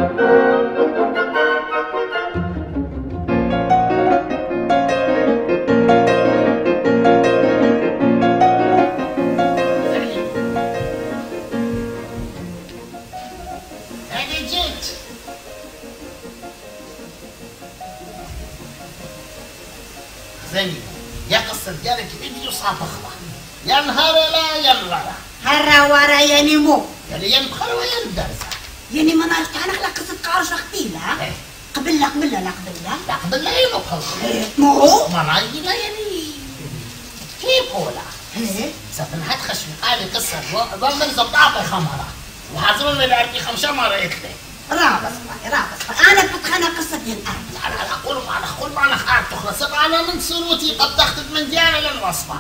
زين يا قصة ديالك فيديو صافخة يا نهار لا يا ورا هرا ورا يا نمو يا بخلوة يا الدرسة يعني ما نعرف تعرف لك قصة قارش اختيلها قبل لا قبل لا ينقل مو ما رايي لا يعني كيف ولا سفنحت خشمي قالي قصة ظل زبطاقي خمرة وحاضرون اللي عرفي 5 مرة يتلي رابص انا بتخانق قصة الارض على اقول ما انا خاطر تخلص انا من سروتي قد تختف من ديانه للوصفه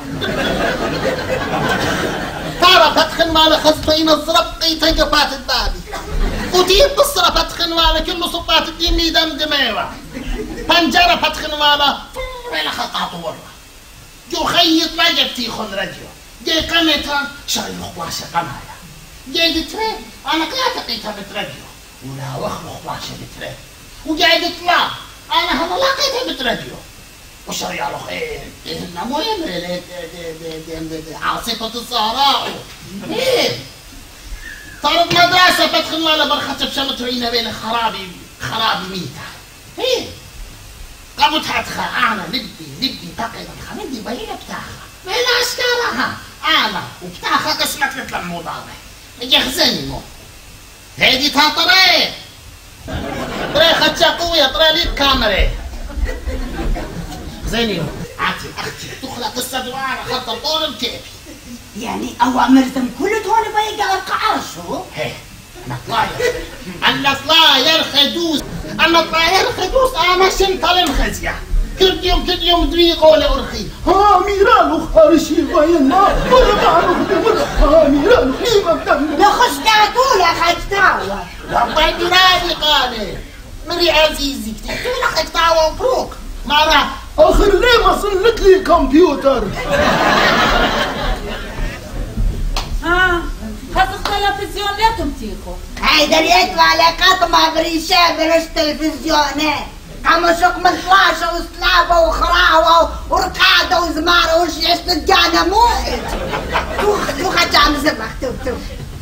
ترى فتخن مال خصبين الزرقي تنقفات البابي وتيب بالصرا فتخن مال كله صبات الدين ميدان دميوه بنجره فتخن مال وين خطاته ورا جو خيط ما جبتي خن رجيو جاي قمتها شاي خباشه قمايا جاي دتري انا قاعد تقيتها بترجيو ولا واخلق باشا بترجيو وجاي تطلع انا هلا لقيتها بتراديو وشري على خير انها مهم عاصفة الزهراء ايه صارت مدرسة بدخل ولا برخة بشمت عينا بين خرابي ميتة ايه قامت هتخا انا نبدي تقيد الخمدي بهي بتاعها بين اشكالها انا وبتاعها قسمت لك الموضوع يخزني مو هيدي تاطري طريق خدشة قوية طريق ليك كاميرا زيني عاتي اختي تخلق قصة وانا خط الطول بكيفي يعني اوامر ذم كله هون بيقع القعرشو هيه انا طلاير خدوس انا شنطة للخزية كل يوم دري قولي أرخي ها ميرانو خارشي غينا ولا معروف ها ميرانو خيمة بدم لا خش تعتولة خجتاوة ربي ميراني قالي مري عزيزي كتبتولة خجتاوة وبروك معنا آخر ليه ما صلت لي كمبيوتر خاصة تلفزيوناتهم تيخو هيدا يطلع لقط مع بريشة برش تلفزيونات قمشق من طلاشة وسلابة وخراوة ورقادة وزمارة وش يستجانا موحد توخ جام زبخ توخ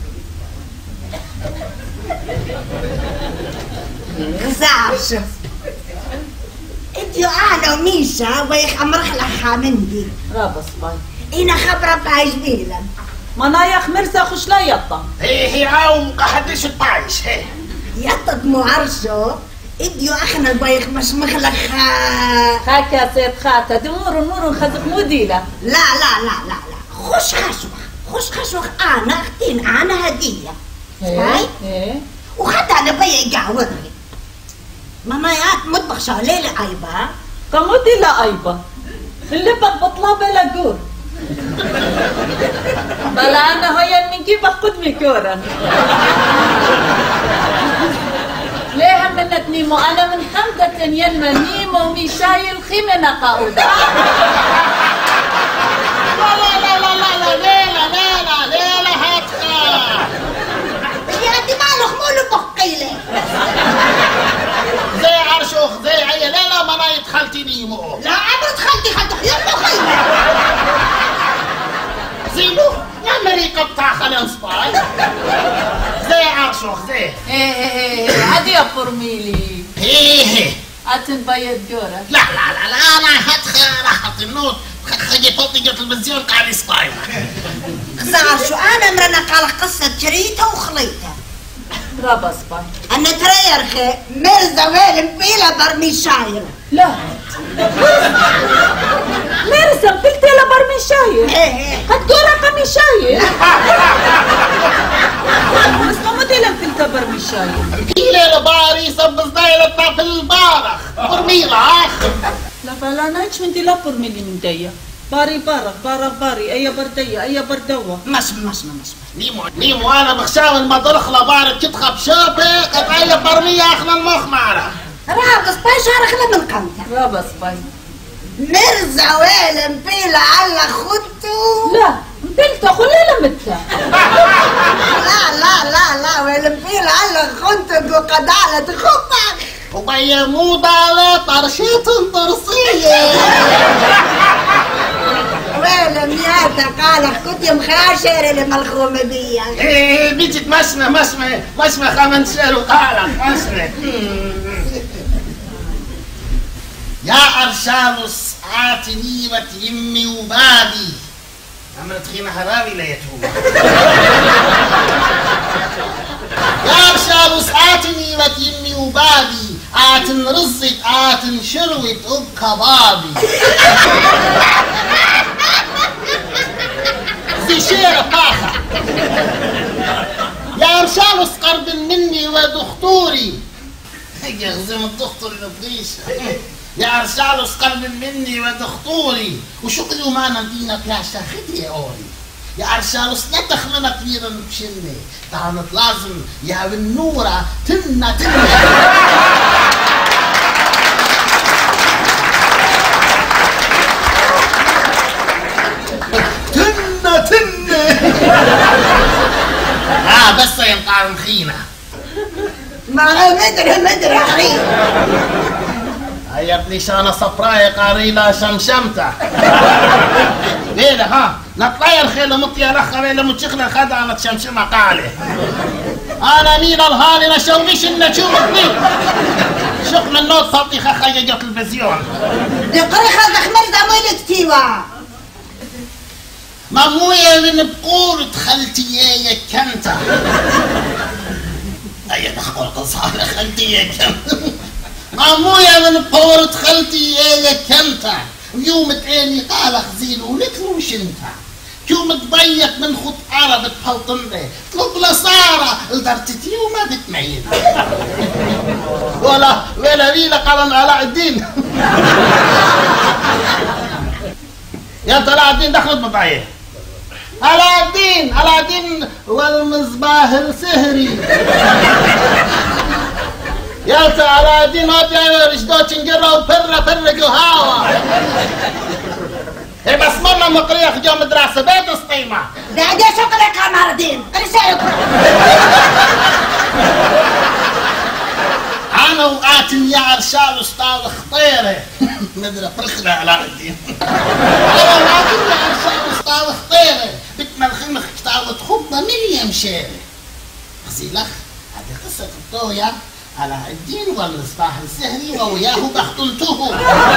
خزار شوف انتو انا وميشا ويخ امرخ لحا مندي رابص باي انا خبرة بايش بيلم منايخ مرسى خش لا يطم هي عاوم قحدش الطايش هي يطد مو عرشو اديو اخنا البايخ مش مخلخ خاك يا سيد خاتا دمور خزق موديلة لا خش خشوخ انا اختين انا هدية سمعي؟ وخد انا بيا قاوري مامايات مطبخ شغليلي ايبا كموديلة ايبا اللي بطلع بلا قور بلا انا هيا من كيف قدمي كورا ليه منك نيمو انا من خمدة ينمى نيمو ميشاي الخيمة قاودة لا هاتخا يا دي مالك مولو بقيلة زي عرشوخ زي عيا لا ما انا دخلتي نيمو لا عبرت خلتي يلا خيمة زينو يا مريكا بتاع خلان سباي زي عرشوخ زي هادي يا فرميلي ايه اتن بيد جورة لا انا هاتخا راح النوت خلي فوقي التلفزيون قاعد سباي زعر شو انا مرنا قال قصة شريتها وخليتها رابص باي انا ترى يا رخي مرزا وين بيلا برمي شاير لا مرزا قلت له برمي شاير هتقول رقمي شاير بس ما مديلا قلت برمي شاير بيلا باري صب صدايرة في البارخ برميلة اخر لا بلا نايتش من دي لا برميلي من ديا باري باري اي بردية اي بردوة مش نيمو انا بخشاوي المطرخ لبارك كتخب شابي قطعية برمية اخنا المخ معنا رابص باي شارخ من قمتها رابص باي مرزا وين بيلا على خدتو لا بنت خلينا متى لا وين بيلا قال خنتك وقدالة خمك وبيا مو ضالة طرشيت طرسية. ويلا مياتة قال كنت مخاشر الملخومة بيا. ايه بيجي مشمة خمنشير وقالك مشمة. يا أرشالوس آتني وتيمي وبابي. عملت خيمة هراوي ليتوب. يا أرشالوس آتني وتيمي وبابي. آتن رزت آتن شروت كبابي. زي شير طاخة. يا أرشالوس قرب مني ودختوري. يغزم الدختور الضيش. يا أرشالوس قرب مني ودختوري وشقلي وما ندينا بياشا خدي أوري. يا أرشالوس لا تخمنا كبيرا بشني كانت لازم يا بالنورة تنا بس ينقارن خينا ما مدري حريم. هيا ابني شانا صفراء قاريلا شمشمتا. ليلة ها نطير خيلة مطيا رخة ليلة متشخلة خدعة شمشمة قالي. أنا مين الهالي نشويش النجوم اثنين. شق من نوت فطيخة خيجة التلفزيون. يقري خلق خمر دمويل كتيبا. مامويا من بقول خلتي يا كنتا. هيا نحقول قصة خلتي يا كنتا. مامويا من بقول خلتي يا كنتا. ويوم تعيني قال خزين ولكن وش انت يوم تضيق من خط عرب تحلطني طلب لسارة لدرتتي وما بتميل ولا ليلة قال علاء الدين. يا علاء الدين دخلت بضعيه. علاء الدين والمصباح السهري. يا علاء الدين ما بيعمل رشدو تنقره وبرة قهاوة. إيه بس مرة مقرية جو مدرسة بيت اسطيمة. ده شكرا قمر الدين. أنا وقاتل يا عرشال أستاذ خطيرة. مدري فرخنا علاء الدين. أنا وقاتل يا عرشال أستاذ خطيرة. بتمل خمخ كتابة خطبة مريم شيرة. خزيلخ هذه قصة الطوية علاء الدين والمصباح السهري ووياه بختنته.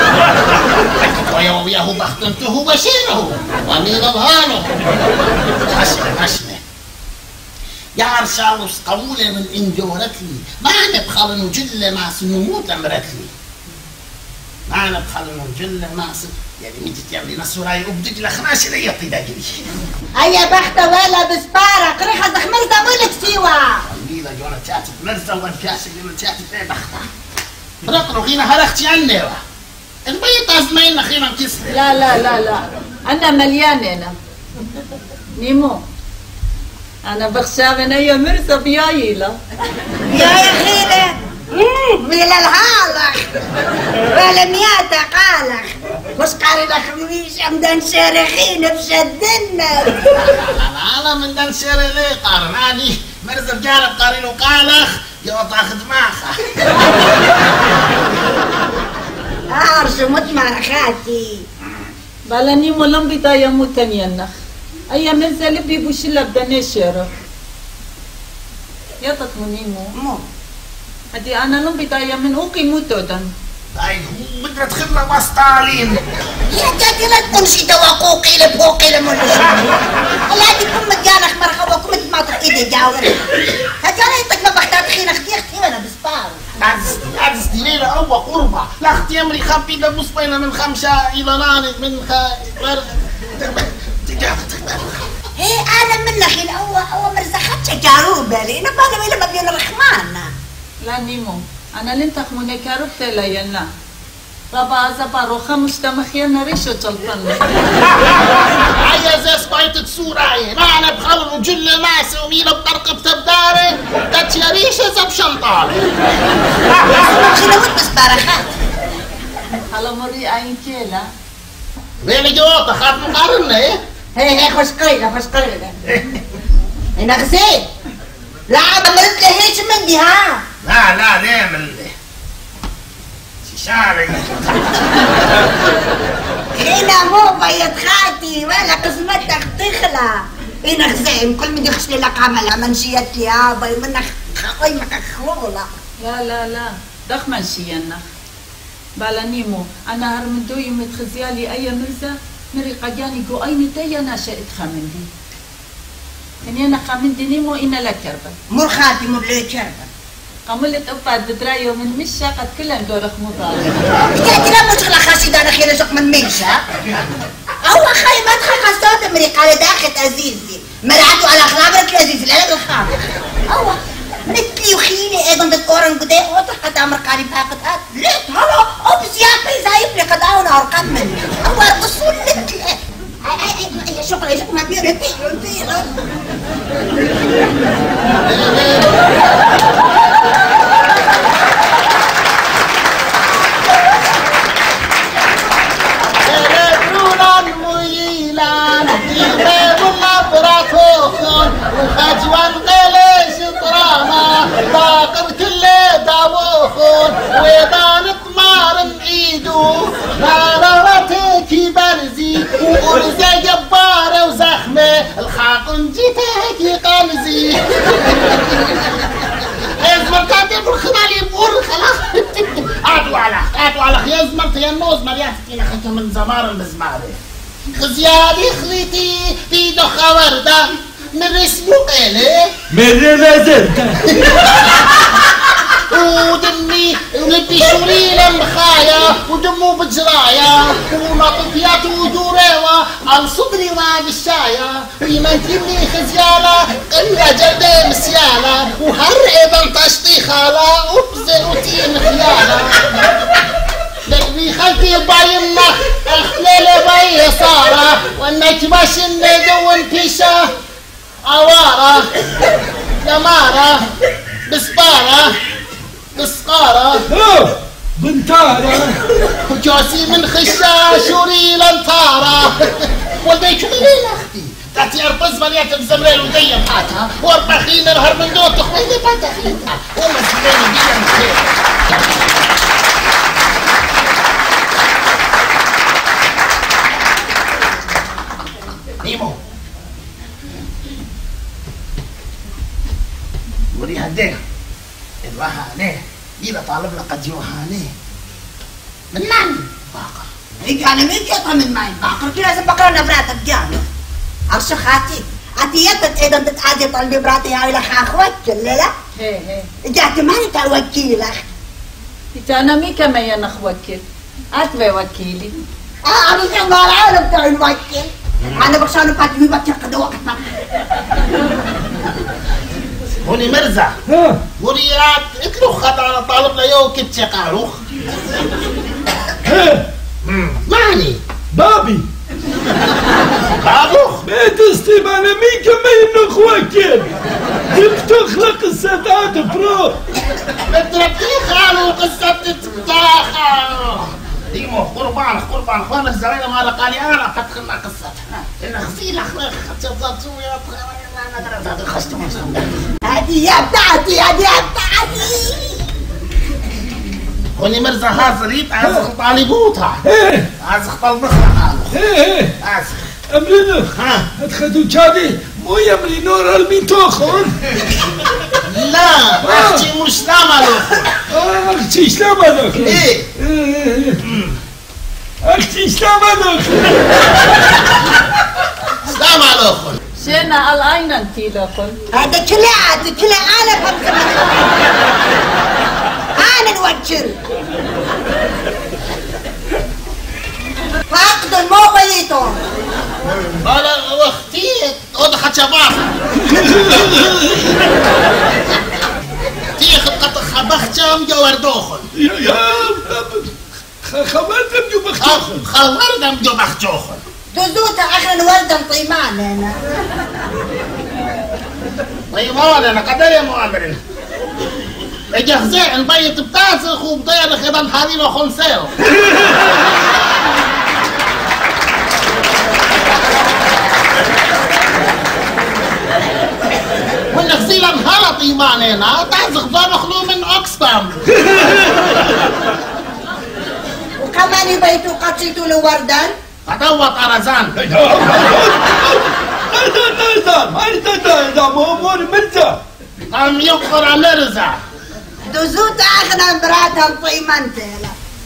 وياه بختنته وشيره ومين الهانه. هشمه يا عرشالوس قولة من انجورتلي ما أنا بخال وجلة مع سنموت أمرتلي. ما أنا بخال وجلة مع يعني ميتي تعملي نسوراي وبدج لخناش لي يطيداجي. هيا بخت ولا بسبارة قريخة دخمر دمويل كتيبا. ميلا جونا تاتي مرزا وانفاسي جونا تاتي في بختا. رقرو خينا هرختي عني وا. البيت أزمين خينا كسر. لا أنا مليانة أنا. نيمو أنا بخشى من أي مرسى بيايلة. يا خيلة ميلا الهالخ ولا مياتة قالخ مش قاري لك ميش عمدان شارخين بشدنا. أنا من دان شاري ليه قارناني مرزا بجارب قارين وقالخ يو تاخد معخا. عارش متمرخاتي. بلا نيمو لم بيطايا موتن ينخ. أي مرسى لبي بوشلا بدني شارخ. يا تطمنيمو. مو. هدي أنا لم بيطايا من أوكي موتودن. أي بدنا تخدنا مع ستالين. يا جاتي لا تمشي دواقوقي لبوقي لمنشي. لا تكون مجالخ مرخبة كنت ما تحكي جاوري. هجانا يطق ما بختار خين اختي وانا بسبار. عزز ليلة أول قربة لا اختي أمري خبي لبص بين من 5 إلى ناني من هي أنا من خين أول مرزخت جاروبة لأنه بالي لما بين الرحمن. لا نيمو أنا لن تخمني كاروبتي لا ينا. بابا زبارو خمس تمخينا ريشو تلطن. هيا زي سبايتك سوراي ما أنا بخلل وجل ماسي وميلة بطرق بتبداري تتياريشة زب شنطاري. خينا ود بسبارخات. هلا مري عين كيلا. ويلي جوطة خاط مقارنة إيه؟ هي خوش قيلة. أنا غزيل. لا عملت لي هيك مني ها. لا لا نعمل شاري. هنا مو بيت خالتي ولا قسمتك تخلى. هنا خزين كل من يخشلي لك عمل منشيت لي هابا ومنك خقيمك خولة. لا دخ منشينا بالانيمو انا هرمندو يوم تخزيالي اي مرزا مري قدياني قو اين تايا ناشئت خامندي اني انا خامندي نيمو انا لا كربة مر خالتي مر لي كربة قملت أبعد بدرايو من مشا قد كلها ندور خموضار. يا ترى مشغلة خاشي أنا خير شق من مشا. هو خاي ما تخلق الصوت أمريكا على داخل عزيزي. مرعتوا على خلابرك العزيز لا لا الخابر. هو مثلي وخيلي أيضا تذكرن قدام وتحت أمر قارب هاقتها. ليت هلا أبس يا بيزايب لي قد أون أرقد مني. هو الأصول مثل يا شغل ما بيرتي وخجوان قليش طراما باقر كل داوخون ويضان طمار معيدو نارتك برزي وأرزة جبارة وزخمة الخاقن جيتك قمزي ازمر كاتب الخمالي بقول خلاص قعدوا على خياز مرتي النوز مرياتي لخيك من زمار المزماري خزيالي خليتي في دخة وردة من اسمه قيلي من نزلت ودمي ولبي شورينا مخايا ودمو بجرايا ونطفيات ودوريوة على صدري وبالشايا ويمن تبني خزيالة قلة جلدة مسيالة وهرئبا تشطي خالة وبزر وتين خيالة لبي خلتي بايمة الخليلة باي صارة وانك باشن دون بيشة عوارة نمارة بسبارة بسقارة بنتارة وجوسي من خشة شوري لنطارة ولدي شو ليلة أختي تاتي أربز مليات الزمريل ودي بحاتها واربخين الهر من دوت تخويني باتخيتها ومسلين بيا مخير نيمو وري هديه الوهانه دي طالب لقد يوهانه من نعم باقر هيك أنا مين كيطها من معي باقر كي لازم بقرا نبراتك جانا أرشو خاتي عتيتك أيضا تتعادي طالبي براتي هاي لك أخوك لا هي جاتي ماني توكيلك أنا مي كما ينخوكل أتبي وكيلي أنا زين ما العالم تاعي الوكيل أنا بخشانو قاتلي بكر قد وقتنا هوني مرزع وريات اكلو خد على طالب ليو كبتش قاروخ معني بابي قاروخ بيت استيبانا مين كما ينخوكل كيف تخلق السادات برو بتربي خالو قصة تتاخر ديمو قربان اخوان الزرينة ما لقالي انا فتخلنا قصتها ان غسيل اخلاق تفضل يا هذه يا بتاعتي هوني مرزا هازريت عازخ طالبوتها عازخ طالبخها عازخ أمرينو ها أدخلوا جادي مو يمري نور الميتوخون لا اختي مش لامالوخون أختي شلامالوخون ايه أختي شلامالوخون لامالوخون شينا الأين أنتي لكل هذا كلا أنا بفكر أنا نوجر فاقد الموبايلتون انا واختي اضحت شباب تيخ قط خبختم جوردوخن يا خبرتم جو بختوخن خوردم جو بختوخن دزوت آخر ولدا طيمان أنا طيمان انا قدر يا مؤمرين اجهزين بيت بتاسخ وبطير خدم حالين وخنسيو والنفسيلة انهرت معنانا تعزق مخلوق من اوكسفام. وكمان بيتو قطيتو له وردان. تدوى طرزان. قام يقرا مرزا. دوزوت اغنى براتها مطيمنتها.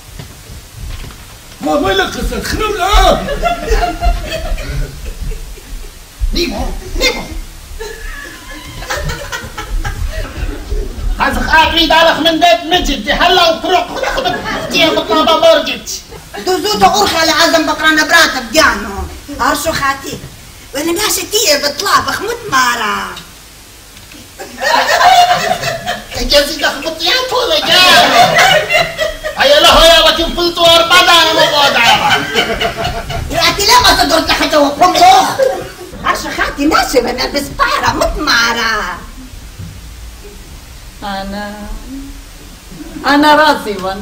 ما بالك قصة خنم الآن. نيمو هذا قاعد دارخ من بيت مجد هلا وكروك وناخذ اختي بطلبه مرقت. دوزوت أرخى لعزم بقرانا براتها بديانو. هرشو خاتي. وانا ماشي تيه بطلابخ متمارا. جازي دخبط يا طول جاب. هيا له يا لكن فلتو أربعة أنا مواضع. يا أتي لما تدرت حتى وقمه. هرشو خاتي ناشي وانا بسبارة متمارا. أنا راضية.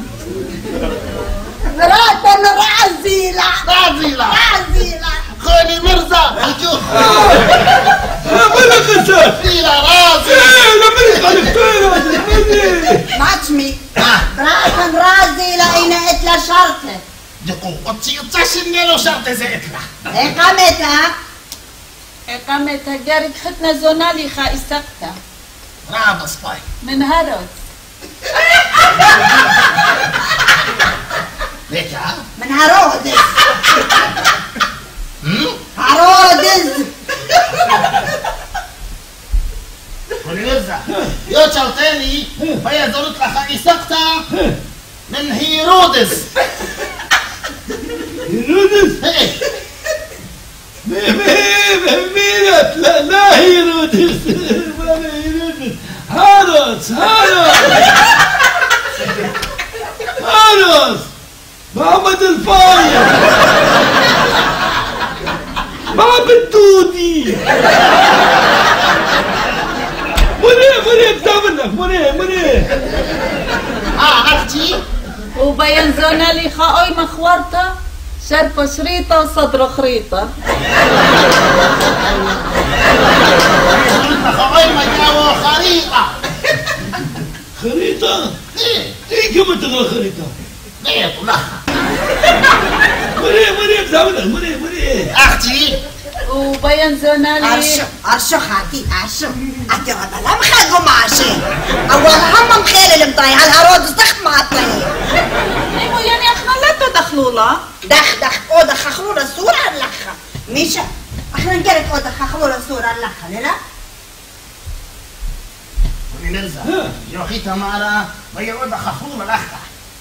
براتن رازيلة. خوني مرزا الجوخ. ما بالك قصة. فيلا رازي. ماتشمي. براتن رازيلة أين إتلا شرطة. دقو قطي تشني له شرط زيتنا. إقامتها جارك ختنا زونالي خائستقتا. رابا سباي. من هارود. ليك ها؟ من هارودز. هارودز. خوني مرزا. يو تشوتيني فيا زورت لها خائستقتا من هيرودس. هيرودس؟ ميرت لا هيرودس. هارس محمد الفاير معبد دودي. مريم تعمل لك مريم. أختي وبين زونالي خاوي مخورته شرب شريطة وصدر خريطة. خاوي ما جاوا خريطة؟ ايه كيف تقرا خريطة؟ ليه طلعها. مريم تعمل لك مريم. أختي وبين زونالي أرشو خاتي أرشو. أتي هذا لا مخاقو ماشي. أول هم مخيل المطاي هالهارودز دخ معطي. نيمو يعني احنا لا تدخلوا لا. دخ أو دخ خلونا الصورة اللخة. ميشا احنا نقرأ أو دخ خلونا الصورة اللخة لا. خوني مرزا. يوخيتا مارا ويا ودا خخونا الأخة.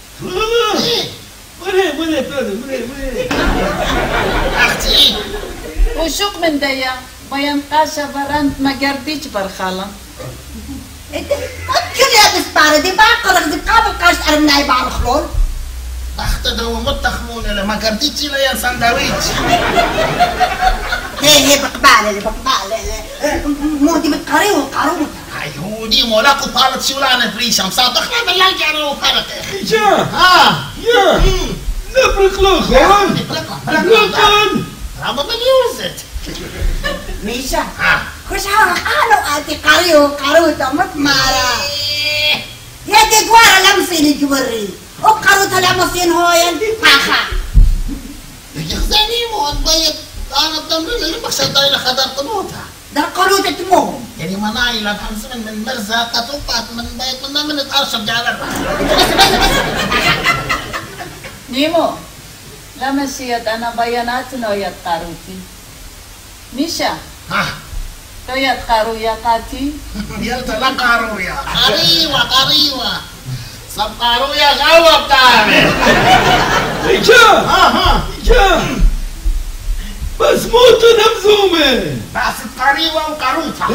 مريم. أختي وشوق من ديا بين قاشة برانت ما قرديش برخالة. انت كل يا بسبارة دي باقرق دي قابل قاش أرمناي بعض خلول. أختدوا متخمون لما قرديتي ليا ساندويتش. هي بقبالة مودي بتقري وقاروتا. هودي مولاكو بارت شولانة بريشة مصادقنا بالله جعلوا بارت. جا يا نفرق لخون. رابا بنيوزت. ميشا خش قالوا أتي قري وقاروتا متمارا. يا دي دوارة لمسيني جوري. وقاروتا لمسين هوين فاخا. يخزاني مو أتبيت أنا بدمر اللي بخشى دايلة خدر قنوتها. ده قاروتا تمو. يعني مناي لا خمس من مرزا قطوبات من بيت من الأرشب جعل نيمو لا مشيت أنا بيانات نويت قاروتي. ميشا تويت قارويا قاتي. يلتا لا قارويا قريوة صب قارويا غوة بتعمل. جا بس موتو نمزومة. بس قريوة وقاروتها.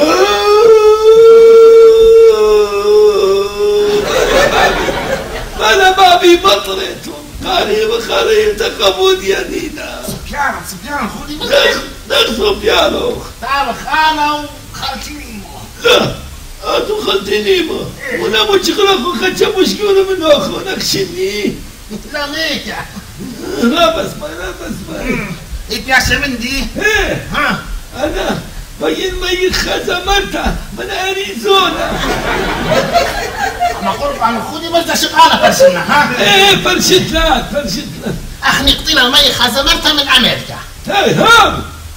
أنا بابي بطرت قريب تقبود يا دينا. سبيان خذي دخ سبيانو. تعال خانة وخالتي نيمو. لا أنتو خالتي نيمو ولا مشغلكو خدشة مشكلة من أخو نكشني. لا ميكا. لا بس ما إيه بيعشى من دي؟ إيه ها أنا بين مي خزمرته من أريزونا. أنا قلت أنا خودي بس شقالة فرشنا ها؟ إيه فرشتلات. أخني قتيل المي خزمرته من أمريكا. هاي هاو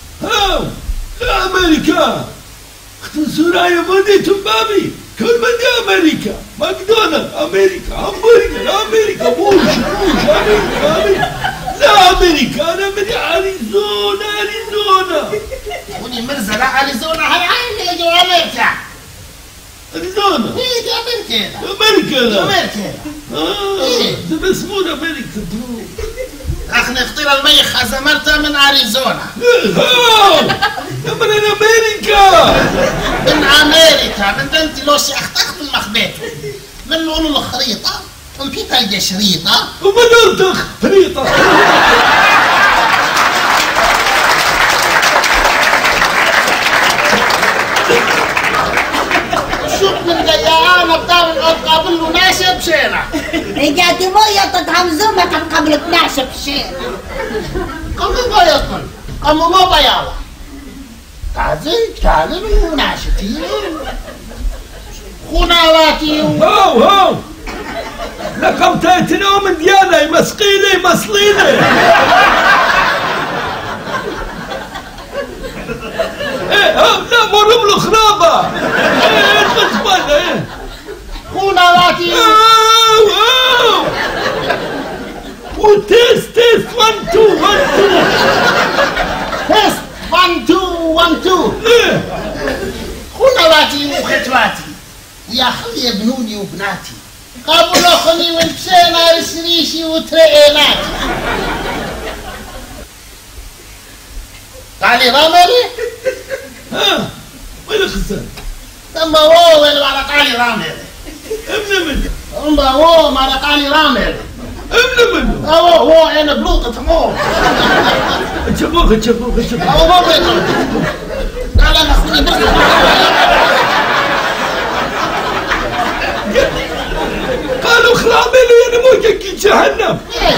أمريكا. اختن سورايا موديتم بابي. كل مدى أمريكا. ماكدونالد أمريكا. همبرجر أمريكا. بوش أمريكا. لا أمريكا، أنا من أريزونا. خودي مرزا لا أريزونا هاي اللي جو أمريكا. أريزونا. إيه دي أمريكا. ده بسمونا أمريكا. أخني قتيل المي خزمرته من أريزونا. من أمريكا. من دنتي لوشي أختخت المخبيت. من نقول له خريطة. في تلقى شريطة. ومن أرتخ خريطة. شوف من جيانا بداون قبل له ناشب شينا. رجعتي موية تتهمزومة كان قبل 12 بشينا. قم بيضن قم مو بياضة كاذب وناشتي خناواتي هاو لكم تأتنا من ديانا مسقيلي مصليلي. ايه لا مرم له خرابة. ايه خصبانة ايه خناواتي وتيست 1 2 تيست 1 2 ايه خناواتي وختواتي ويا خلي ابنوني وبناتي قبل اخني من بشينا رشريشي وترقيناتي. تعالي رامري وين خسر لما هو وين تعالي رامري منه لما هو ما تعالي رامري منه هو انا بلوطة مو تشبوك هو مو بيتو لا نخوني بس قالوا خرابي لي انا موجك جهنم.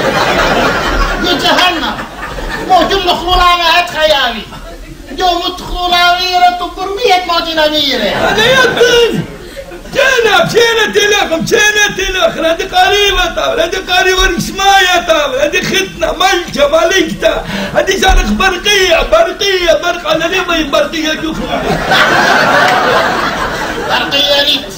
جهنم مو جل خلولانا هات خيالي جو متخلولاويرة تقرمية موتنا ميرة انا يدن بشينا تلاخ هذه قريبة طاول هذه قريبة رسماية طاول هذه ختنة ملكة ملكتة هذه شارخ برقية أنا ليه ما برقية جوخنا برقية ريت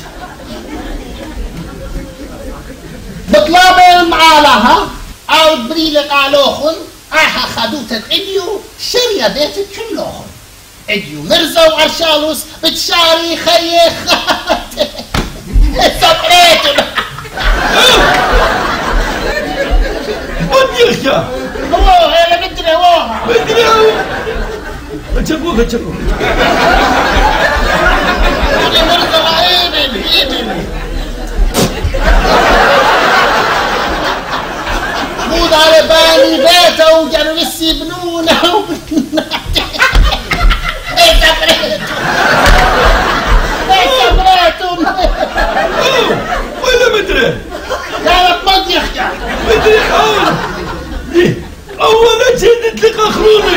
بطلابين معالها أو بريلة قالوخن خدوت الإديو شريا بيتك كلوخن إديو مرزا وعرشالوس بتشاري خيخ سبريتو وديخشا هو هلا بدري هو اتشبوك ودي مرزا إيبن مود على بالي بيته وجانوا يسيبنونه ولا مدري كانت مضيخة مدري أول شيء نتلقى خروني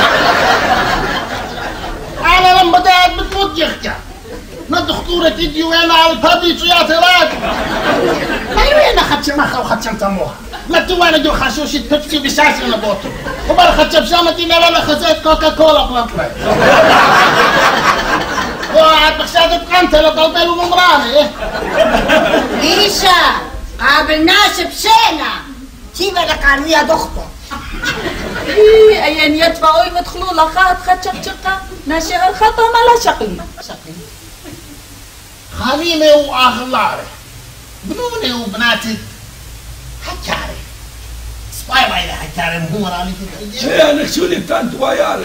أنا لما بدأت بتمضيخة ند خطورة تجي وين على البابيتو يا تراجع وين أخدش مخا وخدش انتموها نتو وانا جو خشوشي بيبسي بشاشي انا بوتو وبر خدش بشامتي ولا خزيت كوكا كولا بلانطلي وعاد بخشادة قنطة لطلبي وممراني ليشا قابلناش بشينا كيف لك قالوا يا دكتور أيان يدفعوا يدخلوا لخات خد شقشقة ناشئ الخطة ما لا شقلي خليمي وأغلاري بنوني وبناتي حكاري سباي بايلي حكاري مهمر عليك شيء أنا شو اللي بتانت وياري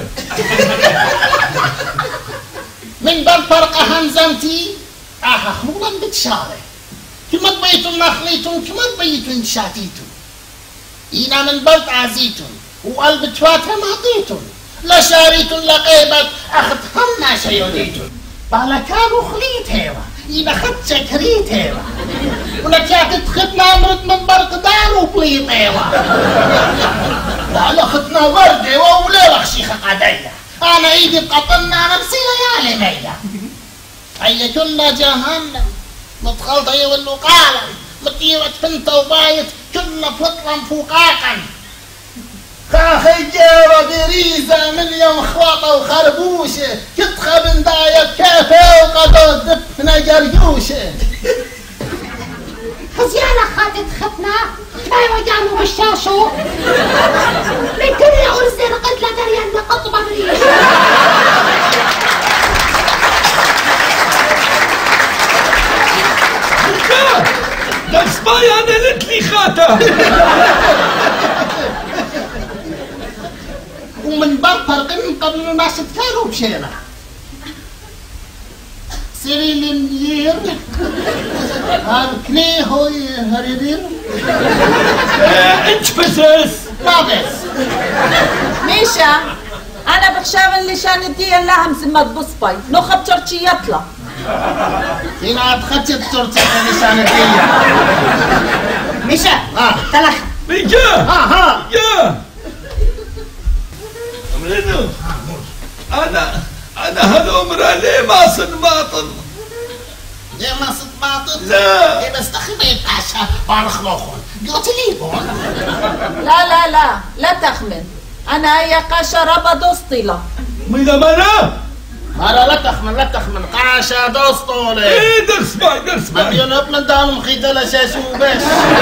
من بل فرقة هنزمتي خمولا بتشاري كما بيتون نخليتون كما بيتون شاتيتون إنا من بلد عزيتون وقلب تواتها معطيتون لا شاريتون لقيبت أخذ همنا شيوديتون بالا كانوا خليت هيوا إنا خد شكريت هيوا ولكاتت خدنا مرد من برق دار وبليط هيوا بالا خدنا ورد هيوا ولا وخشيخة قدية أنا إيدي قطنا نفسي ليالي مية. هي كلها جهنم متخلطة يولو قالا مطيرة فنتا وبايت كلها فطلا فوقاقا خاخجة وبريزة من يوم خواطة وخربوشة كتخة من داية كافة وقضوا دفنة جريوشة. خزيانة خالد ختنا كاي وجعنا بالشاشو من كل أرسل قد لا دريان لقطبة بريش. ده سباي أنا لتلي خاطة. ومن بمبر قبل ما ستفاروا بشينا سيرين يير هاركني هو هريدير انت بسس ما بس ميشا أنا بخشاون لشان الدي اللي هم زمت بصبي لو خبتر شي يطلع هنا تخطيت تورتينا لسان الدنيا مشا تلخ بيجا ها يا أمرينو أنا هالأمر ليه ما صنباطن ليه ما صد باطل؟ لا ليه بس تخميت عشا بارخ لوخون قلت لي بون لا تخمن أنا هي قاشة ربا دوستيلا ميدا مانا مرة لا تخمن قاشا دوستولي ايه درس باي ما بيونب من دانم خيطة لشاشو بس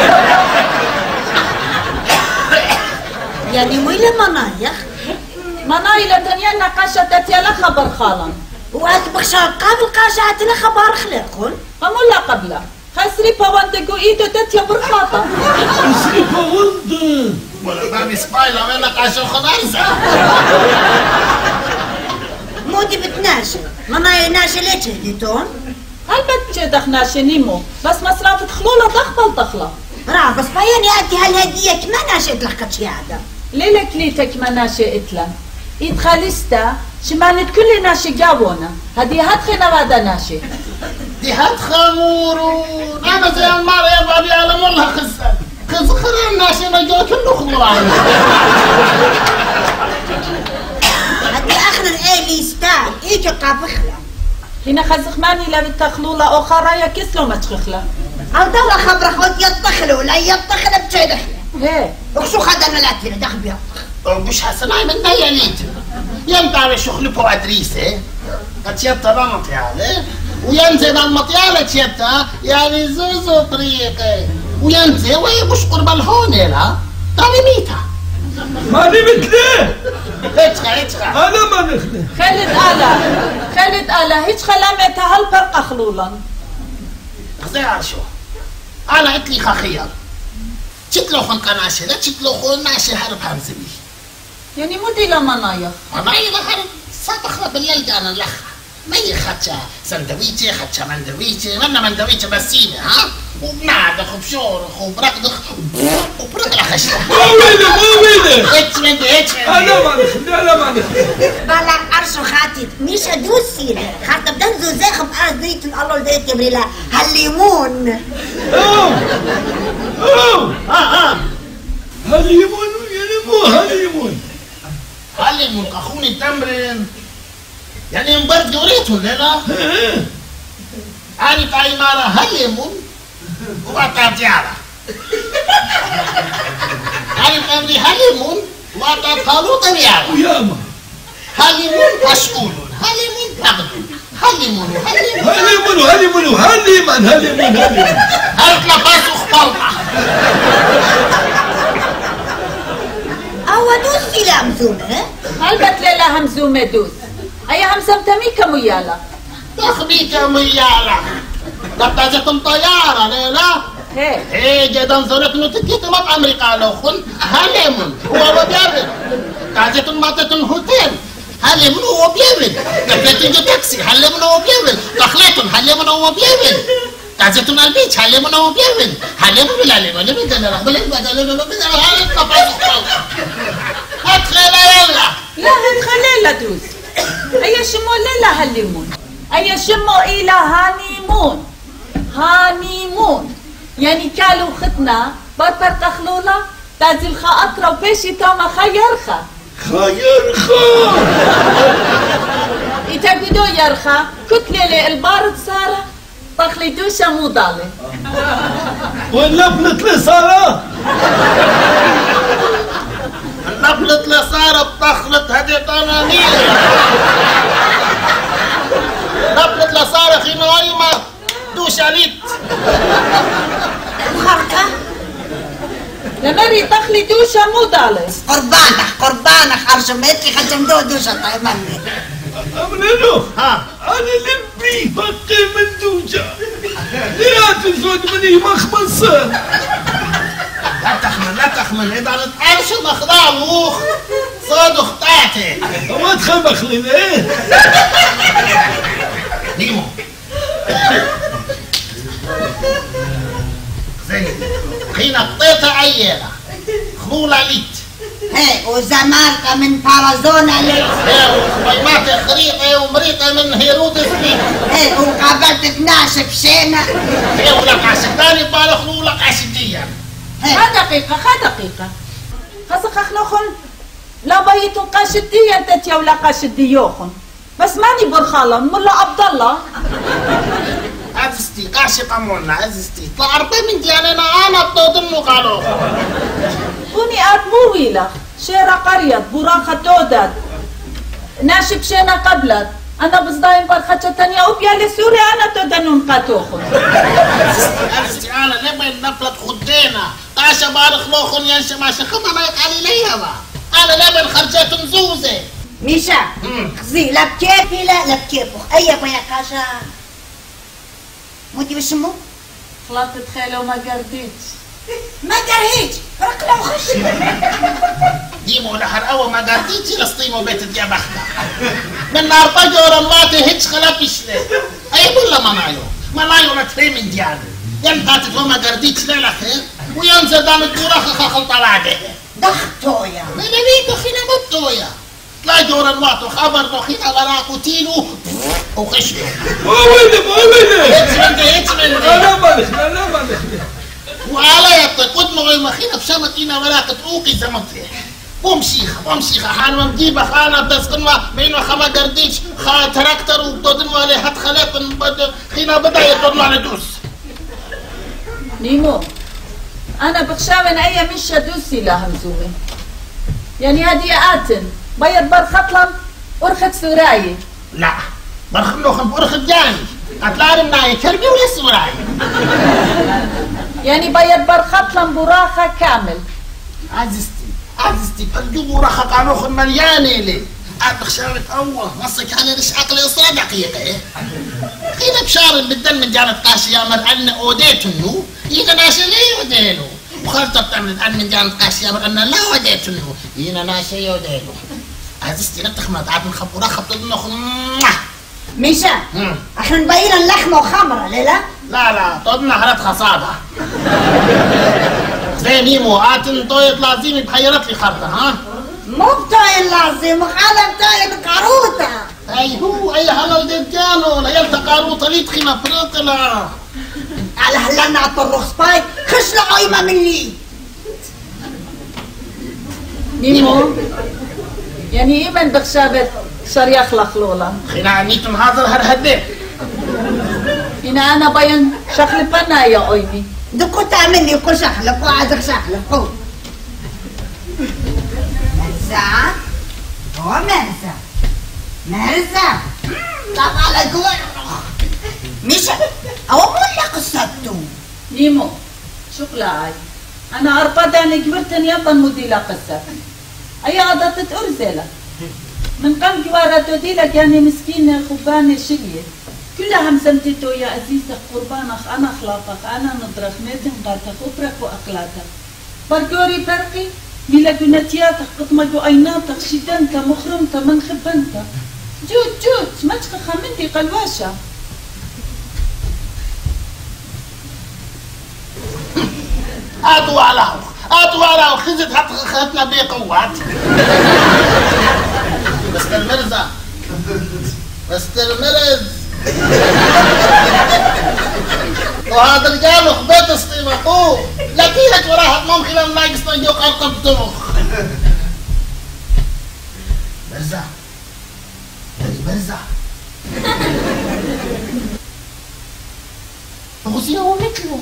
يعني ويلي منايخ منايلة دنيا نقاشة تتيلا خبر خالا وقت بخشا قابل قاشا لها خبر خلقون فمولا قبله خسري بوانتكو إيدو تتيا برخاطة اسري بولد ولا بابي سبايلا وين قاشا خنارزة مودي بتناشي مناي ناشي ليش هديتون هل بتشدخنا شنيمو بس مصرف تخلولا تخبل تخلا راه بس بياني أدي هالهدية كما ناشيت لك كتشيادة ليلك ليتك ما ناشي إتلا إدخاليستا شمانت كل ناشي جاوونا هدي هدخنا هذا ناشي دي هات خامورون أنا زي المرة يا بابي على مولها خزن خزخر الناس نجوا كله خمران هدي آخر الإيلي ستار إيجو قابخلة هنا خزخماني لا بتخلولا أخرى يا كسلو ما تخخلا أو دولة خبر خود يطخلوا لا يطخل بتشيدخلة هي وشو خدنا الأكل دخل بيطخ مش حسناي من ديانيت ينتع الشغل بو أدريسة أتيبتا بمطيالة وينزل المطيالة تيبتا يعني زوزو طريقي وينزل ويبوش قرب الهوني لا تاني ميتا ماني مثله اتخا أنا ما نخله خالد آلا هيش خلامتها هالبرق أخلولا خزيار شو أنا قلت لي خخير تتلوخن كناشي لا تتلوخن ناشي هرب همزبي يعني مودي لما نايخ ما هي هرب ساتخرا بالليل جانا لخا ما يخدش سندويتشي خدش مندويتشي منا مندويتشي بسيني ها وبنعدخ وبشورخ وبرقدخ وبرقلة خشة مو وينه اتش أنا ما نخله بالك أرشو خاتت مش دوسي خاطر بدنزو زاخب أرز ديت الله ديت يبريلا هالليمون هاليمون يعني مو هاليمون هالي من أخوني التمرين يعني مبرد قريته لا عارف أي مرة هاليمون وقطع جارة عارف أمري هاليمون وقطع قالوط جارة وياما هاليمون مسؤول هاليمون تقدم هاليمون هالك لباس وخبرنا أو دوسي لامزومة هلبت ليلة همزومة دوس أي همسمتمي كميالا تخبيك ميالا لبتازة طيارة ليلة هي جدا زورك نتكيت ما أمريكا لوخن هاليمون هو بيابن تازة ماتت هوتيل هاليمون هو بيابن لبتين جو تاكسي هاليمون هو بيابن دخلتن هاليمون هو بيابن تازة البيتش هاليمون هو بيابن هاليمون بالهاليمون لا هتخليلا دوس أي شمو ليلة هالليمون أي شمو إلى هانيمون يعني كالو ختنا بطر تخلولا تازل خاطرة وبيشي تاما خيرخا خيرخا يتقدو يرخى كتلة البارد سارة طخلي دوشة مو ضالي والنبلة لي سارة النبلة اللي صارت طخلت هدي طنانية نبلة اللي صار خي نايمة دوشة ليت خرطة لمري طخلي دوشة مو ضالي قربانك أرجمت لي خجم دوشة طيبني أمنينو ها أنا لبي بقي من دوجة لا تزود مني مخمص لا تخمن إذا نتعرش مخضع الوخ صاد اختاتي ما تخمخ لي ايه نيمو زين حين قطيتها عيالة خلولة ليت هي وزمالك من بارازونا لي وخبيمات خريطة ومريطة من هيرودس ليت هي وقابلت 12 بشينا هي ولك عشتاني ببالي خلولك عشتيا خا دقيقة خسق أخلوخن لا بيتو قاشدية انت يا ولا قاشديوخن بس ماني برخالة ملا عبد الله عزستي قاشي قمونا عزستي تعرفي من دياننا أنا بتوضنو قالوا كوني مو ويلة شيرة قرية براخة تودد ناشب شينا قبلت أنا بصدايم برخة تانية وبيا لسوري أنا تودنون قاتوخن عزستي أنا لبين نبلت خدينا قاشا بارخ لوخن ينشي ماشي خمنا يقالي ليها با أنا لبين خرجات نزوزة ميشا خزي لا بكيفي لا بكيفك أي بيا كاشا موتي بشمو خلطت خيلة وما قرديتش ما قرهيج ركلة وخش ديمو لحر أول ما قرديتي لسطيمو بيت الجبختة من نار فجورا ماتي هيتش خلافش لي أي بولا منايو نتفي من دياني ينقاتت وما قرديتش ليلة خير وينزل دام الدورة خلطة بعده ضغطويا من بيكو خينا مبتويا لا جورا واتو خبر نخينا وراكو تيلو وخشلو ويلي هيتمن أنا مالك وعلى يطق معي مخينا بشمتينا وراك تروقي زمطي بومشيخة حانما مجيبة خانة بتسكنما بينو خما قرديش خا تراكتر وبدودن والي حد خلاف خينا بدا يطلع على دوس نيمو أنا بخشاون أي مش دوسي لها مزوي يعني هدي آتن بيض برخطلم أرخت سوراي لا برخلو خن برخت جاني أطلع مناي كربي ولا سوراي يعني بيض برخطلم براخة كامل عزيزتي الجو رخا قانو خن مليانة لي بخشاوة أول مصك على رش عقلي صادق يقي خينا بشار بالدم من جانت قاشي يا مرأن أوديتنو ينا ناشي لي ودينو وخالطة بتعمل عن من جانت قاشي يا مرأن لا وديتنو ينا ناشي يودينو عزيزتي نتخ ما تعرف من خبورة خبط النخ ميشا عشان بينا اللحمة وخمرة ليلة لا طبنا حالات خصابة زي نيمو آتن طويت لازيمي بحيرت لي خرطة ها مو بتاعي اللازم وخالة بتاعي بكاروتة أي هلا الدجانو لا يلتقاروطة لي تخينا فريطلة على هلا نعطي الرخص باي خش لعايمة مني نيمو يعني إيمن بخشابة شريخ لخلولا خينا نيتم هذا هدي أنا بين شكل بنا يا أويمي دكو تعملني وكل شخلك وعادك شخلك هو مرزا هو مرزا طب على جوع مش هو مو قصته نيمو شكلا أنا أربعة أنا كبرتني يطن مديلا قصة أي عضة أرزلة من قم جوارة ديلك يعني مسكينة خبانة شلية كلها مسمتتو يا عزيزة قربانك أنا أخلاقك أنا نضرك ميدن قاتك أبرك وأقلاتك برقوري برقي ميلا قناتياتك قطمك وأيناتك شدنك مخرمك من خبنك جود مجخ خمنتي قلواشة آتوا على خزت حتى خذتنا بقوات بس المرز وهذا الجال خبيت استيمقوه لكيلك وراها ممكن أن لا يقصنا يقال قبطمخ برزة برزة غزية ومثله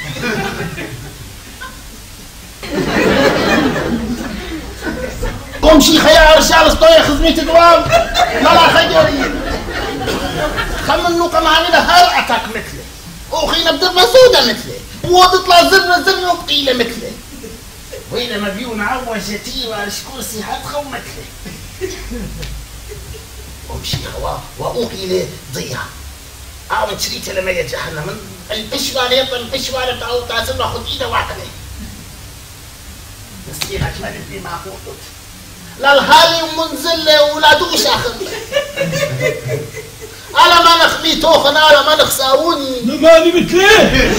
قوم شيخة يا رجال سطوية خزمية دوام لا خيري خمن نوقع معاملة هرقتك مثلي وخينا بدرنا سودة مثلي وتطلع زرنا وبقيلة مثلي وإذا ما بيون عوجتي وشكرسي هتخو مثلي قوم شيخة وأوقي ضيها أعود شريتها لما يجحنا من البشوالة يطلع البشوالة بتاعو تاسم خد إيده واحدة مسكينة كمان اللي ما قوتت للهالي ومنزلة ولا دوش أخذ ألا ما نخمي توخن ألا ما نخساوني ماني مثليه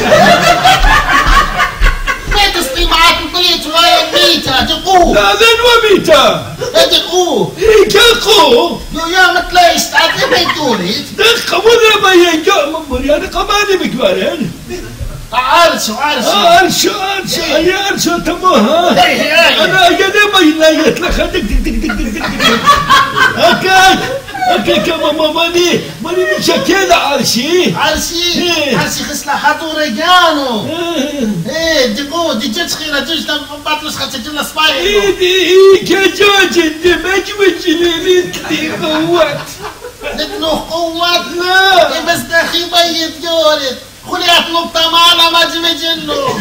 ما تسقي معاك بقيت ويا ميتة تقوه لا ذن وميتة تقوه يكاقو يا ما تلاقيش تعرف ما يدوري دقة مضربة ينجا ممر يعني قماني بكبارين عارشو هي عرشو تموها انا قد ما ينايت لك دق دق دق دق دق هكاك ماني مشكلة عرشي خسلا حاطو رجانو ايه دقو دي جت خيرة جوجنا بطلس خاتجلنا سبايرو كجوج انت مجمج لي قوات نتنو قواتنا بس داخي بيت جورد خليات نبطة معنا ما جمجنو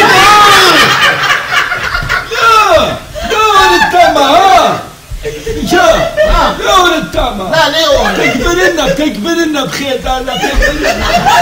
لا دور التما دور التما لا ليه تكبر لنا بخيط انا تكبر لنا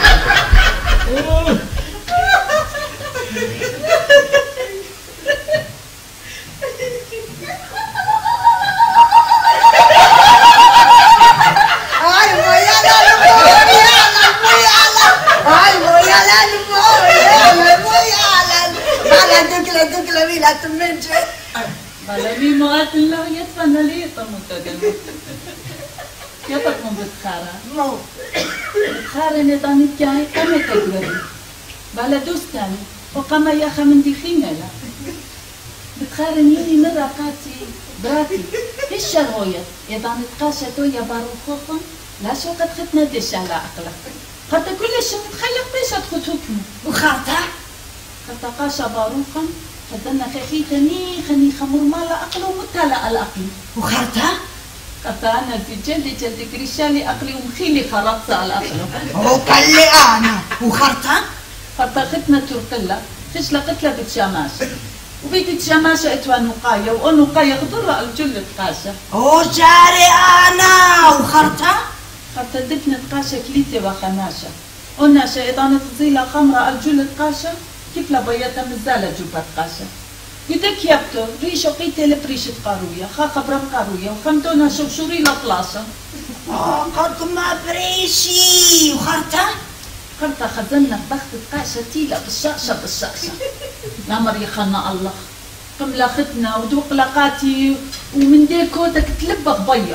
بلاني مغات الله يدفن لي طموتاقل يطقم بتخارة بتخارة نتاني كاي قمة تقبري بلا دوستاني وقمة ياخا من دخينة لا بتخارة نيني مرة قاتي براتي إيش الهوية يداني تقاشتو يا باروخوخم لا شو قد ختنا ديش على عقلك حتى كل شيء متخلق بيش تخد حكمه وخارتا حتى قاشا باروخم فدنا خيخيتني خني خمر مالا أقل ومتلا الأقل وخارتا قطع أنا في جلدي كريشالي أقلي ومخيلي خرطت على الأقل وكلي أنا وخارتا حتى ختنا ترقلة خشلة قتلة بتشاماش وبيت تشاماشة اتوا نقاية ونقاية خضرة الجل تقاشة وجاري أنا وخارتا حتى دفنة قاشة كليتي وخناشة وناشة إضانة تزيلة خمرة الجل تقاشة كيف لبيتها مزالة جوبات قاشة يدك يبتو ريشو قيتي لبريشة قاروية خاخة برام قاروية وخمدونا شوشوري لطلاشة قد ما بريشي وخارتا خمتا خزنا بخت قاشة تيلة بالشاشة نامر يخنا الله قم لاختنا ودوق لقاتي ومن دير كوتك تلبخ بيا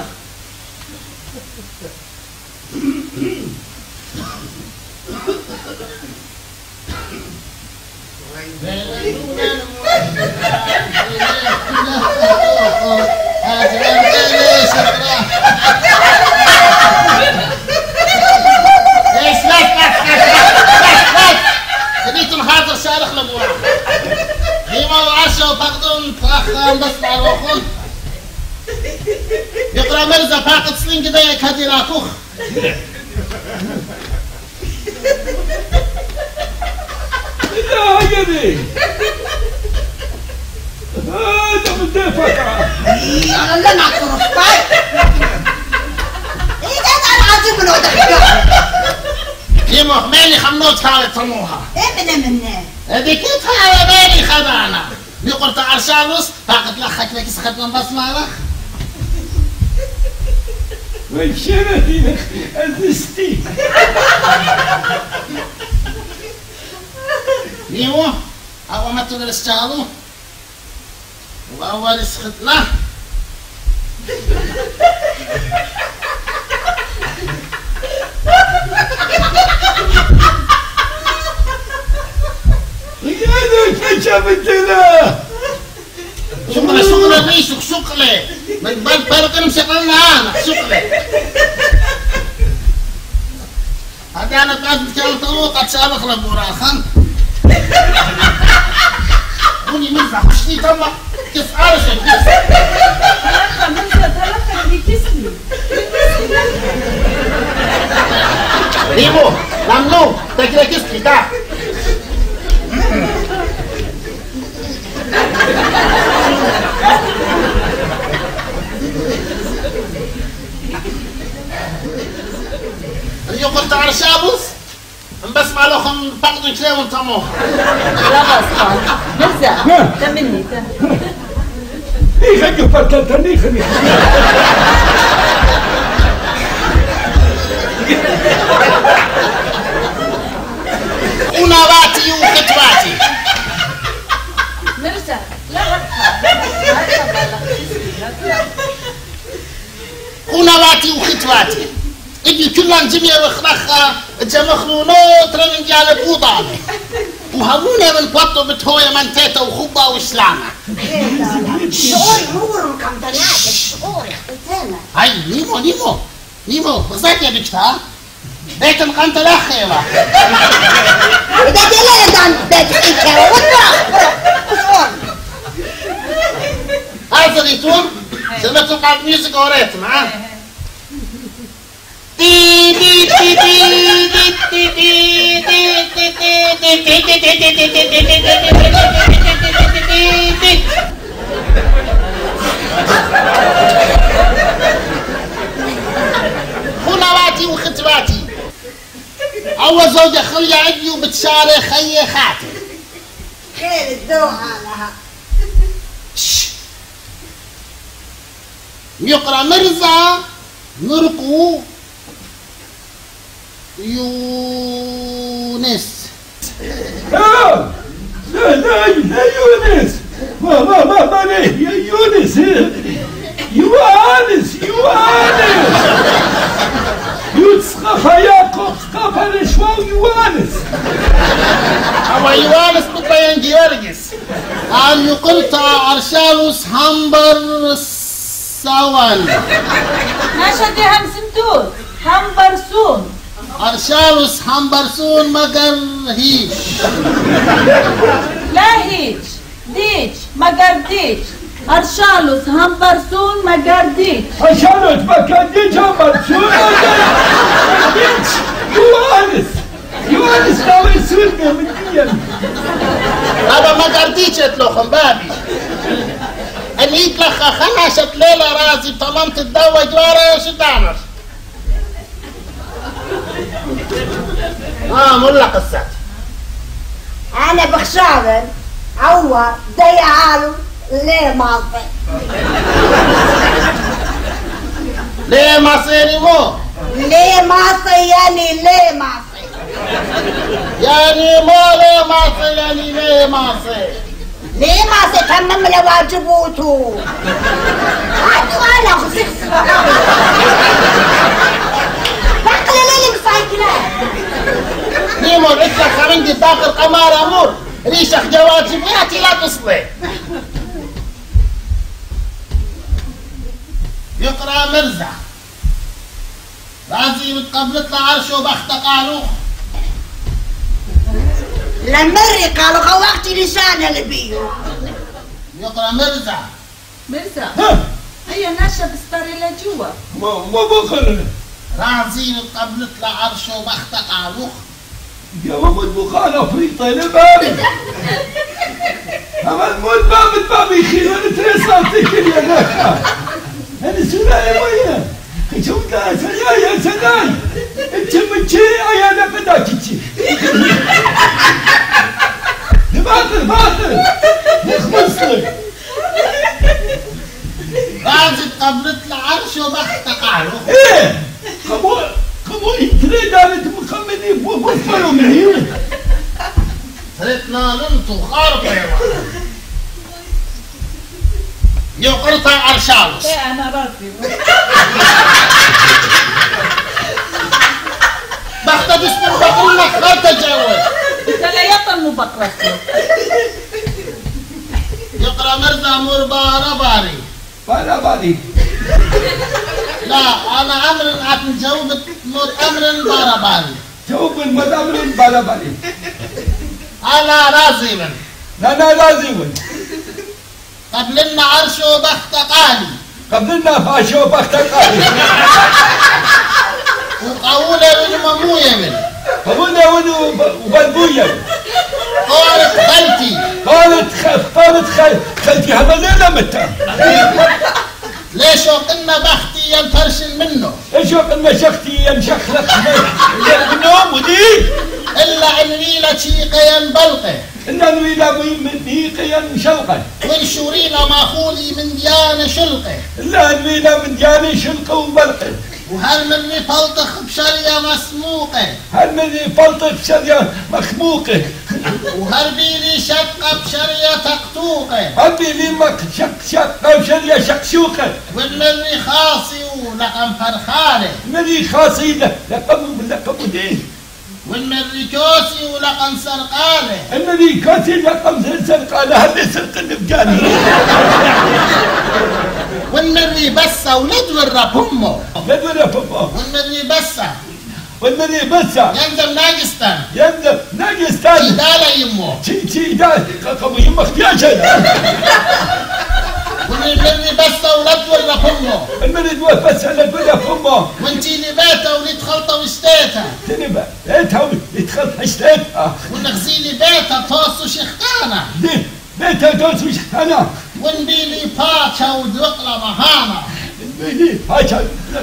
يقرأ مرزا باقت سلين كده يكهدي راكوخ لا يدي هذا مدافع يلا نعطرف باي ايه ده انا عاجب من وضحك كيمو حمالي خمنوت كانت طموها ايه منه هذيك كيفها يا بالي خبانا قلت عرشانوس فقط لخك لك سخدنا بصمارة ويشرتي أزستي ايوه أول ما تدرس شغله وأول سخدنا هذا كشفتنا شغلة ريشك شغلة بالك نمشي قلنا أنا شكرا هذا أنا تعرف كم طرق أتشابك لبوراخن بني مرزع خشتي تما كيف عارشة كيف ريمو ممنوع تجري كيسكي تعال اليوم قلت على شابوس بسمع لكم فقدوا كلام وانتموه لا غصب مرزا تمني نيخا قفلت نيخا ونباتي وكتباتي مرزا لا ونباتي وكتباتي اجي كلن جميع وخرخة جمخنونو ترنين ديال بوضاني وهموني من بطو بتهوية من تيتا وخبا وإسلامة شعور نورهم كم تنعجب شعور اختتانا هاي نيمو بزاك يا دكتا بيت القنطة الأخيرة ده دلالة دان دجحيكا وشعور هاي صغيتون سمعتوا قاعد ميوزك وريتم ها خنواتي وختباتي أول زوجة خلية عندي وبتشاري خيي خاتم خير الدوحة لها يقرأ مرزا نرقو يونس لا يونس ما ليه يا يونس يوانس يوتسخفا ياقوب سخفا لشوا يوانس أما يوانس بطيان جيورجس أن يقلت أرشالوس همبر سوان ناشدي همسمتون همبرسون أرشالوس همبرسون مگر هيش لا هيج ديج مقرديج أرشالوس همبرسون مقرديج عشانت مكان همبرسون يوانس ناوي سرقة من ديان هذا ما قرديش لكم بابي اللي لخا خناشت ليلة رازي طلمت تتزوج ورا شو تعمل؟ ملا قصتي أنا بخشاور هو زي عالم ليه معطي ليه ما صيري مو؟ ليه معطي يعني ليه معطي يعني مو ليه ما صير يعني ليه ما صير ليه معطي تمم لواجبوته هاتوا أنا خصيص بقل ليلي بسايكلات نيمو ريشك عندي داخل قمار أمور ريشك جواجبياتي لا تصلي يقرأ مرزع رازي متقبلت عرش وبخت قالوخ لمري قالوا خوختي لسانة لبيو يقرأ مرزع مرزا هيا ناشا بستاري لجوا ما بخل رازي متقبلت عرش وبخت قالوخ يا محمد بخار افريقيا لبابي اما المول باب يخيل انا تريساتك يا نخا انا سلاي ويا شوف ده سناي انت من شي يا نقداك شي باطل نخلص لك رازي متقبلت عرش وبخت قالوخ ايه خبو انتري دارت مخمني بوفروا من هنا صرتنا لنتو خارقة يقرطها عرشالوس ايه انا راسي بخت دستور بقول لك خار تجاوز انت لا يطن بقرته يقرأ مرزا مربارة باري بالا بالي. لا أنا أمر أتجاوب مر أمر بارا بالي. جاوب المد أمر بالا بالي. أنا راضي من. أنا راضي من. قبلنا عرش وبخت قالي. قبلنا فاش وبخت قالي. وقولة بالمموية من. قولة وبالبوية. قالت خالتي هذا ليلة متى؟ ليش وقلنا بختي ينفرشن منه؟ ايش وقلنا شختي ينشخلق منه ودي؟ إلا الويلة شيقة ينبلقه. إلا الويلة من ديقة ينشلقه. والشورينا ماخولي من ديانة شلقه. إلا الويلة من ديانة شلقه وبلقه. وهل من يفلطخ بشرية مسموقه. هل من يفلطخ بشرية مخموقه. وهل بيلي شقة بشرية تقطوقه. هل بيلي شقة بشرية شقشوقه. والمري خاصي ولقم فرخانه. المري خاصي لقم دين. والمري كوسي ولقم سرقانه. المري كوسي لقم سرقانه. هل سرق النبجاني. والمري بسة وندور ربهمه. ندور ربهمه. والمري بسة. والمري بسة. ينزل ناقستان. ينزل ناقستان. شيدالة يمه. شيدالة. قبو يمك فيها شيء. والمري بسة وندور ربهمه. المري بسة وندور ربهمه. وانتي اللي بيتها ولي تخلطة واشتيتها. تنبا بيتها ولي تخلطة واشتيتها. ونغزيلي بيتها توصو شيختانة. بيتها توصو شيختانة. ونبيلي باتشا ودوقلة مهانة. نبيلي باتشا.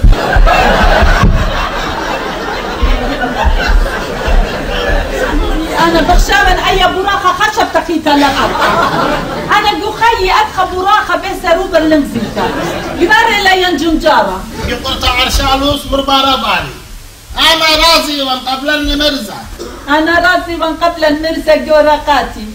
أنا بخشى من أي براخة خشب تخيتها لغب. أنا قخي أدخى براخة بسروب اللمزيكا. يبار إلا ينجنجارة. يقول تعرشالوس بربارة بالي. أنا راضي وان قبل المرزة. أنا راضي وان قبل المرزة جورقاتي.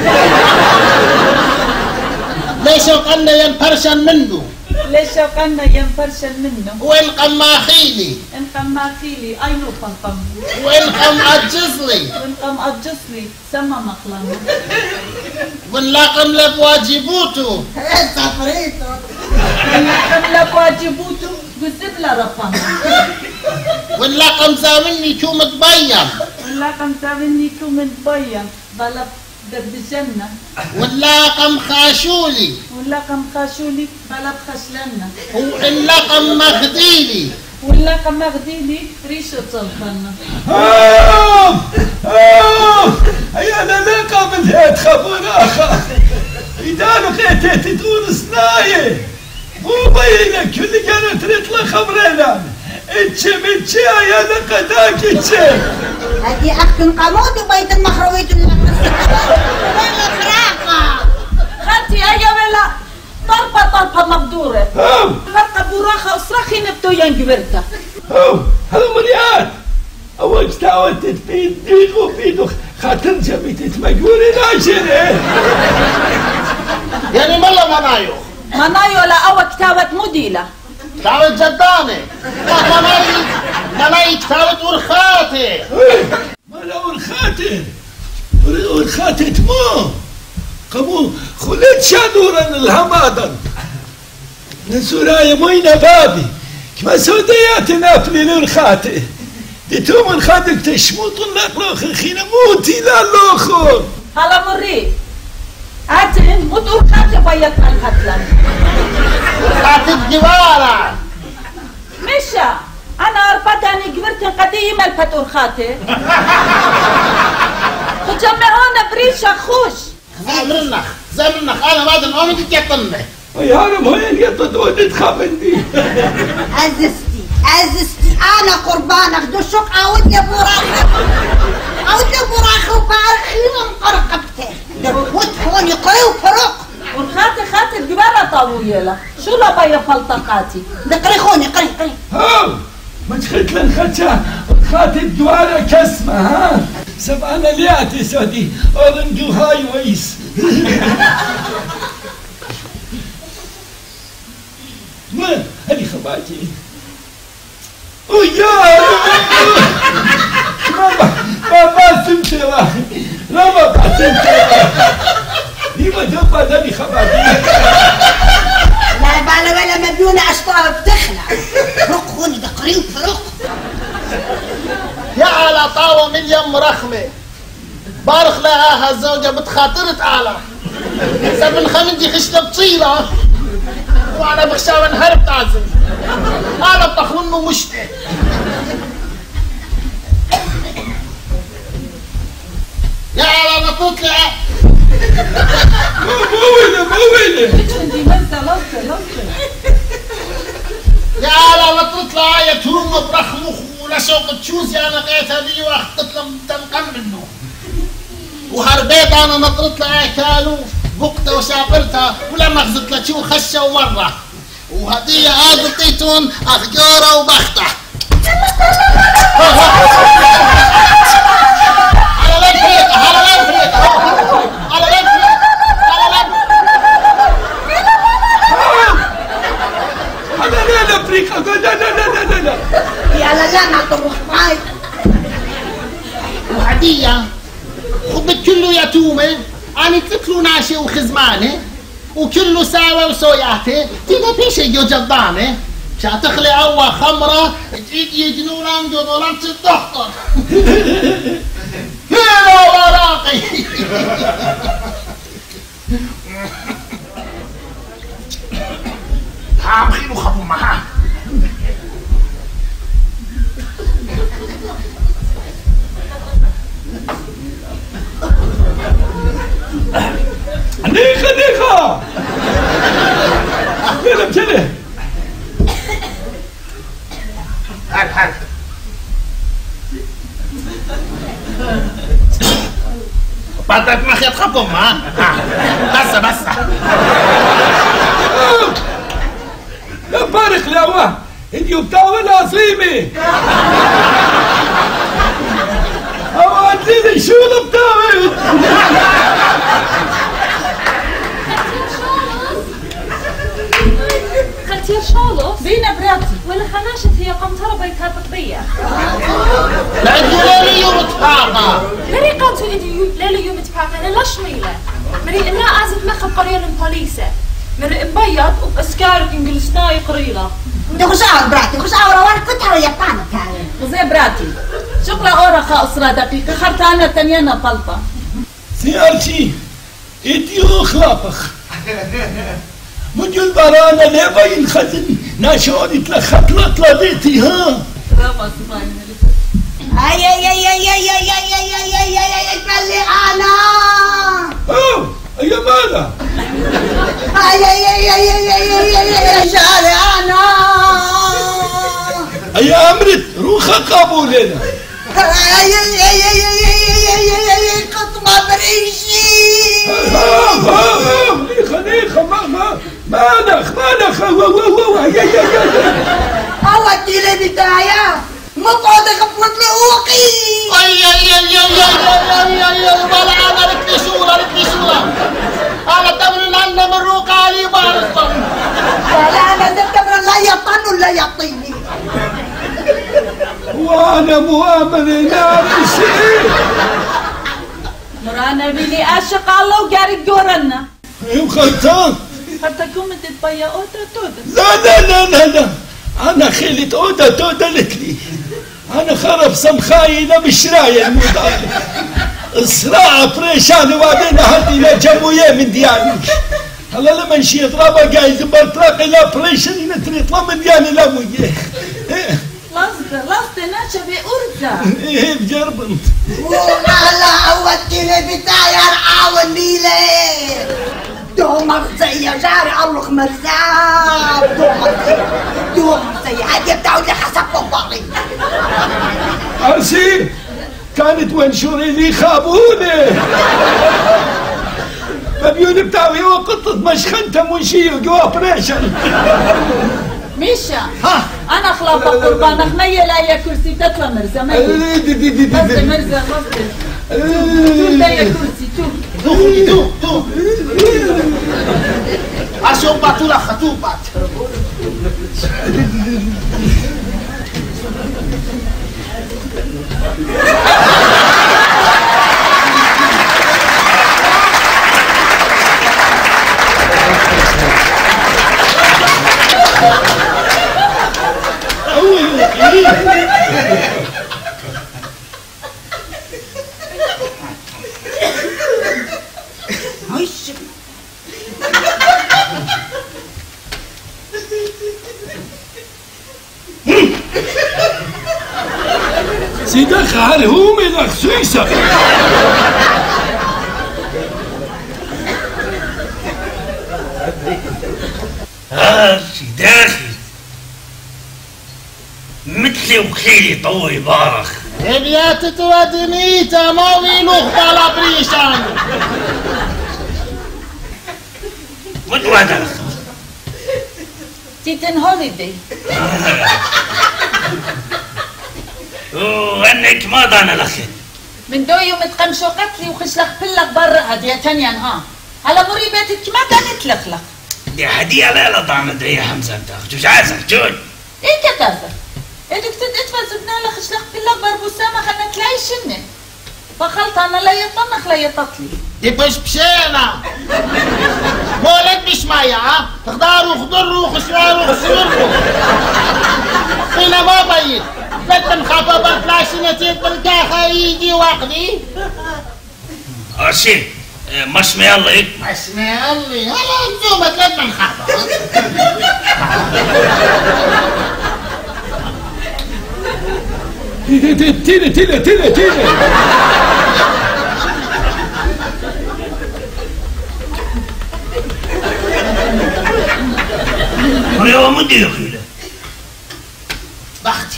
ليش وقلنا ينفرشن منه. ليش وقلنا ينفرشن منه. وين قماخيلي. إن قماخيلي أينو قمقم. وين قم أجزلي. وين قم أجزلي سما مقلمة. وين لاقم لبواجبوتو. سفريتو. وين لاقم لبواجبوتو قزب لرفمه. وين لاقم زامني كوم تبين. وين لاقم زامني كوم تبين. بلا بالجنة. واللاقم خاشولي. واللاقم خاشولي بلا بخشلنا. واللاقم مغديلي. واللاقم مغديلي ريشة صلفنا. هيا أنا لاقى من هيت خبراخة. إذا لقيت تدور صناية. مو بينك اللي كانت تطلع خبرنا. اتشي يا لقداك اتشي. هذه أخت قمود وبيت المخرويت ولا خراقة. خالتي هيا ولا طربة مقدورة. فرقة براخة وصراخي نبتو ينجبرتا. هذا مريان. أول تاوت تفيد ديغو خاطر جبيت مجبوري ناشرة. يعني ملا منايو. منايو لا أول كتابة مديلة. كتابة جداني. مناي كتابة ورخاتي. مالا ورخاتي تمو. قمو خليت شادورا الهمادن. نسوراي موينا بابي. كما سوديات نافلي لورخاتي. ديتو من خادك تشموط النقل خينا موتي لا الاخر. هلا مري. عاتن مدور خاتي بيت القتلة. خاتي الجوارة. مشا أنا أربطاني قبرت قديمة الفتور خاتي. وجمعونا بريشة خوش. زمنخ أنا بعد الأمي تتيطني. يا رب وين يطدوني تخافندي. عززتي أنا قربانك دوشك عودني براخة. عودني براخة وبارخين مقرقبته. وتكوني قري وفرق. والخاتي الجبارة طويلة. شو لا بيا فلطقاتي. نقري خوني قري. ما تخيت لنخدشة خاتي الدوارة كسمة ها. سبعنا لياتي سودي أورنجو هاي ويس. ما هذي خباتي. ويا ما سمت لا ما سمت. دي ما جنبها هذي خباتي. لا فقري وفرق. يا على طاوة من يم رخمة بارخ لها الزوجة بتخاطر تعالى سبن خمندي خشلة بطيلة وانا بخشى وانهرب تعزم انا بطخمنه مشتي يا على نطلع مويلة عندي مرزة لصة يا على نطلع يا توم برخمخ ولا شوق تشوز يا انا قيتها بي واخطط لهم تنقم منه وهربيت انا نطرت لها كالو بقتها وشابرتها ولا مغزت لها شو خشه ومره وهديه اعطيتهم اخجاره وبخته على لفيك على لفيك على لفيك على لفيك هذا لا افريقيا لا يا لا ما تروح معي. وهديه خبت كله يتومه أنا تلو ناشي وخزمانه وكله ساوى وسوياته تيجي بيشي جو جبانه شا تخلي أول خمرة تجيك يجنونان جدولان تدخطر كيلو وراقي هام خيلو خبو معاه نيخة فيلم كده هل بعدك ما خيط خبو معاه بس لا فارق لا انتي بتاول عصيمي او عزيزي شو بتاول خالتي شالوس بينا براتي ولا خناشت هي قمطرة بيتها تطبية لأنه ليلي يوم تفاقا مريقاتو إني ليلي يوم تفاقا أنا لاش ميلة مري إنا عازت مخب قرية البوليسة مري مبيض وبسكارك إنجلسناي قريلة خشاور براتي خشاور وانا كنت هو يطانك هاي وزي براتي شغلة أورا أسرة دقيقة خرطانة تنينا بلطة سيارتي انتي اخلاقخ مجل برانا ليه ينخزن ناشوني تلخط لطلة بيتي ها رابا سباينا اي اي اي اي اي اي اي اي اي اي اي اي خلي انا اوه يا مالا اي اي اي اي اي اي اي اي اي شاري انا يا امرت روخة قابولنا اي اي اي اي اي اي اي اي اي قطمة بريشي نيخة مالخ الله التيلي بتاعي مقعد خفلت لي اوقي اي ولا انا ركلي شوله انا تمرن عنا من روق علي بارصن لا انا دكتور لا يطن ولا يعطيني وانا مؤمن نار الشيء مرانا بلي أشق الله وقاري جورنا وخلطان خرطكم تتبيا أوتا تودا لا انا خيلت اودا تودا لتلي انا خرب سمخاينة بالشراية الموضوع الصراع بريشان وبعدين هدينا جموية من دياني هلا لما نشي ضربة جايز برتلاقي لا بريشان نطلع من دياني لا مويه لصت ناشا بأرزة ايه بجربنت ولا عودتني بتاعي ارعاوني ليه دومك زي جاري الله مرزاب دومك زي هدي بتاعي اللي حسب بابي عرسي كانت منشوري لي خابوني مبيون بتاعي وقطة مشخنته منشية جوا بريشن ميشا أنا خلاص قربان أخمية لا يا كرسي تطلع مرزة ما قصدي مرزة قصدي تو لا يا كرسي تو عشان بطولة خطوبات سيدخ هالهومي لك سويسة. سيداخي مثلي وخيلي طوي بارخ. ابيات تودنيتا ما ويلوخ بلا بريشان. وتودخ تيتن هوليدي. وانك ما ضانا لخي من دو يوم تقمشو قتلي وخشلخ بلك برا هدية تانية ها. هلا مريباتك ما كانت لخلق. دي هدية لا ضامن يا حمزة انت جوج عازك جوج. ايه كتازة؟ ادك تدفع زبنا لخشلخ بلك بربوسامة خلنا تلاقي شنة. فخلط انا لا يطنخ لا يططلي. تبش بشينا مولد مش مايا ها تخداروا خضروا خشواروا خسروا هنا ما بيت بدنا خافا بالفلاشينتين بالكاخا يجي وقدي ارشي مش ميالي اسمع الله هلا نزومة بدنا نخافا تيلي مريوة مدي يا خيلة بختي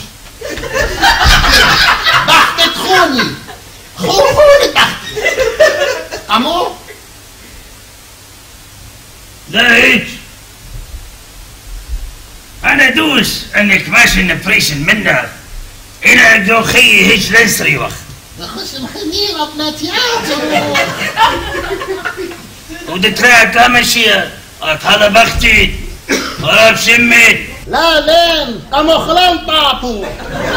بختي تخوني خوني بختي أمو لا هيك انا دوس انك ماشي نبريشن منها الى دو خيي هيك لنسري وقت نخش مخنين ابناتيات ودتراك لا مشيها هلا بختي ولا بشمت لا لين قاموا خلان طاطو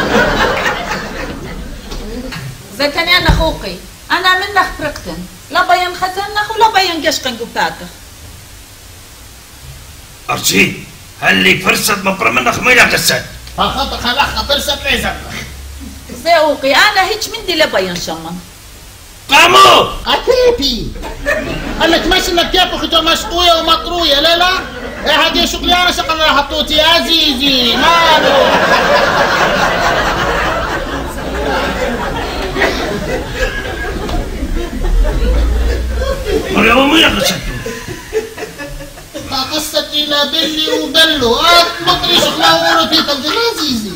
زكني انا اخوقي انا منك فرقتن لا بين خزنخ ولا بين قشقن قباتخ. ارشي هل لك فرصة مبرا منك ميلا قسد فخط خلق فرصة ليزر زوقي انا هيك مندي لا بين شمن. قاموا أتيبي قال لك ماشي انك كيف اختو مشقوية ومطروية لا لا ايه هدي شغلانة شغل حطوتي يا عزيزي مالو مريوة ميلا قسد قصة إلى بلي وبلو مطري شغلة ورطي تلقي عزيزي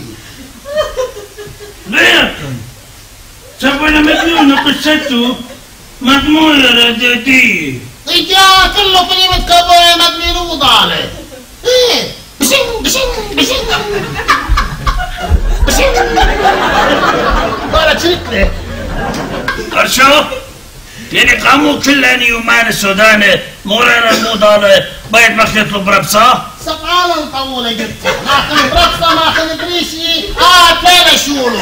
ليكن سبنا مجنون قصته مضمون ردتي إجا كله كلمة كبوية مدمين وضالة إيه بشين بشين بشين بشين قالت شركلي ارشو يعني قاموا كلاني ومان السوداني مورانا موضالة بيت مخ يطلب ربصة سقالا طولة جبتها ماخذ برقصة ماخذ بريشي ليلة شولو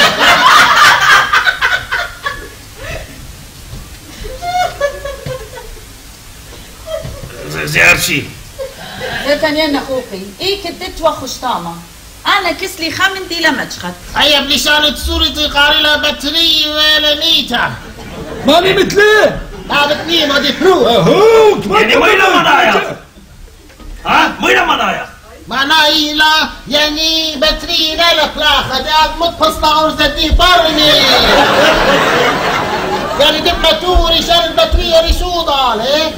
زي ارشي زكني انا اخوقي ايه كدت وخش طامة انا كسلي خمندي لما تشخت. هيا بلشانة سوري تقاري لها بطري ولا ميتة ماني مثليه ما بتني ما دي برو اهو يعني وين منايا ها وين منايا معناه لا يعني بطري لا الأخلاق هذا متفصلة ورزتي برني يعني دبنا توري شان البطرية ريشوضة ليه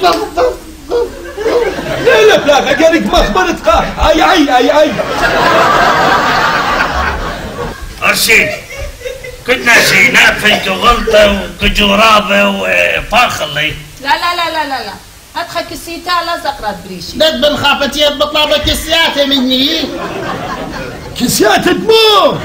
لا بلاك اجانك ما خبرت اي ارشي كنا شينا فيتو غلطة وكجورابة وفاخلي لا لا لا لا لا لا هتخك السيتا لا زقرات بريشي. ند بن خافتي بطلع بكسياتي مني كسيات تموت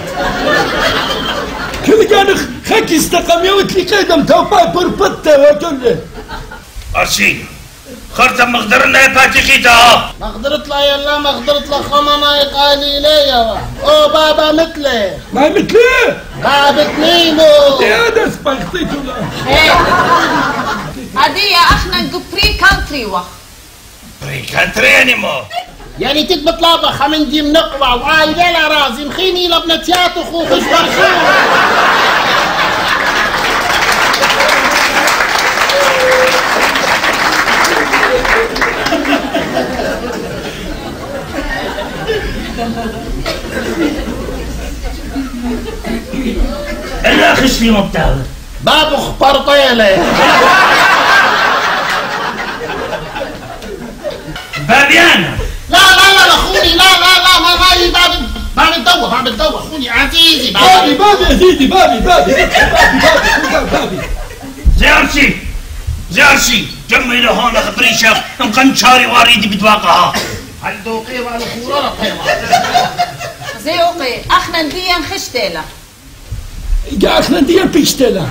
كل كان خك استقام يوتلي قدم توباي بربطة وكله ارشي خرطة مقدرنا يا باتيخيتا ما قدرت لا يلا ما قدرت لا خمنا يقالي لي او بابا مثلي ما مثليه بابا نيمو هذا سباغتيتو لا ايه هدية اخنا بري كانتري وخ بري كانتري انيمو يعني تكبت لابخ من دي منقوع وعايلة لا رازي مخيني لابنتيات وخوخ برشو في مبتعد بابو خبرطيلة بابيانا لا اخوني لا ما بتدور اخوني عزيزي بابي يا سيدي بابي زيارشي جمعي لهون خبريشة مقنشاري واريدي بتواقعها عندو قيمة الخورة قيمة زيوقي اخنا نديا خشتيلا يا اخنا نديا بيشتلا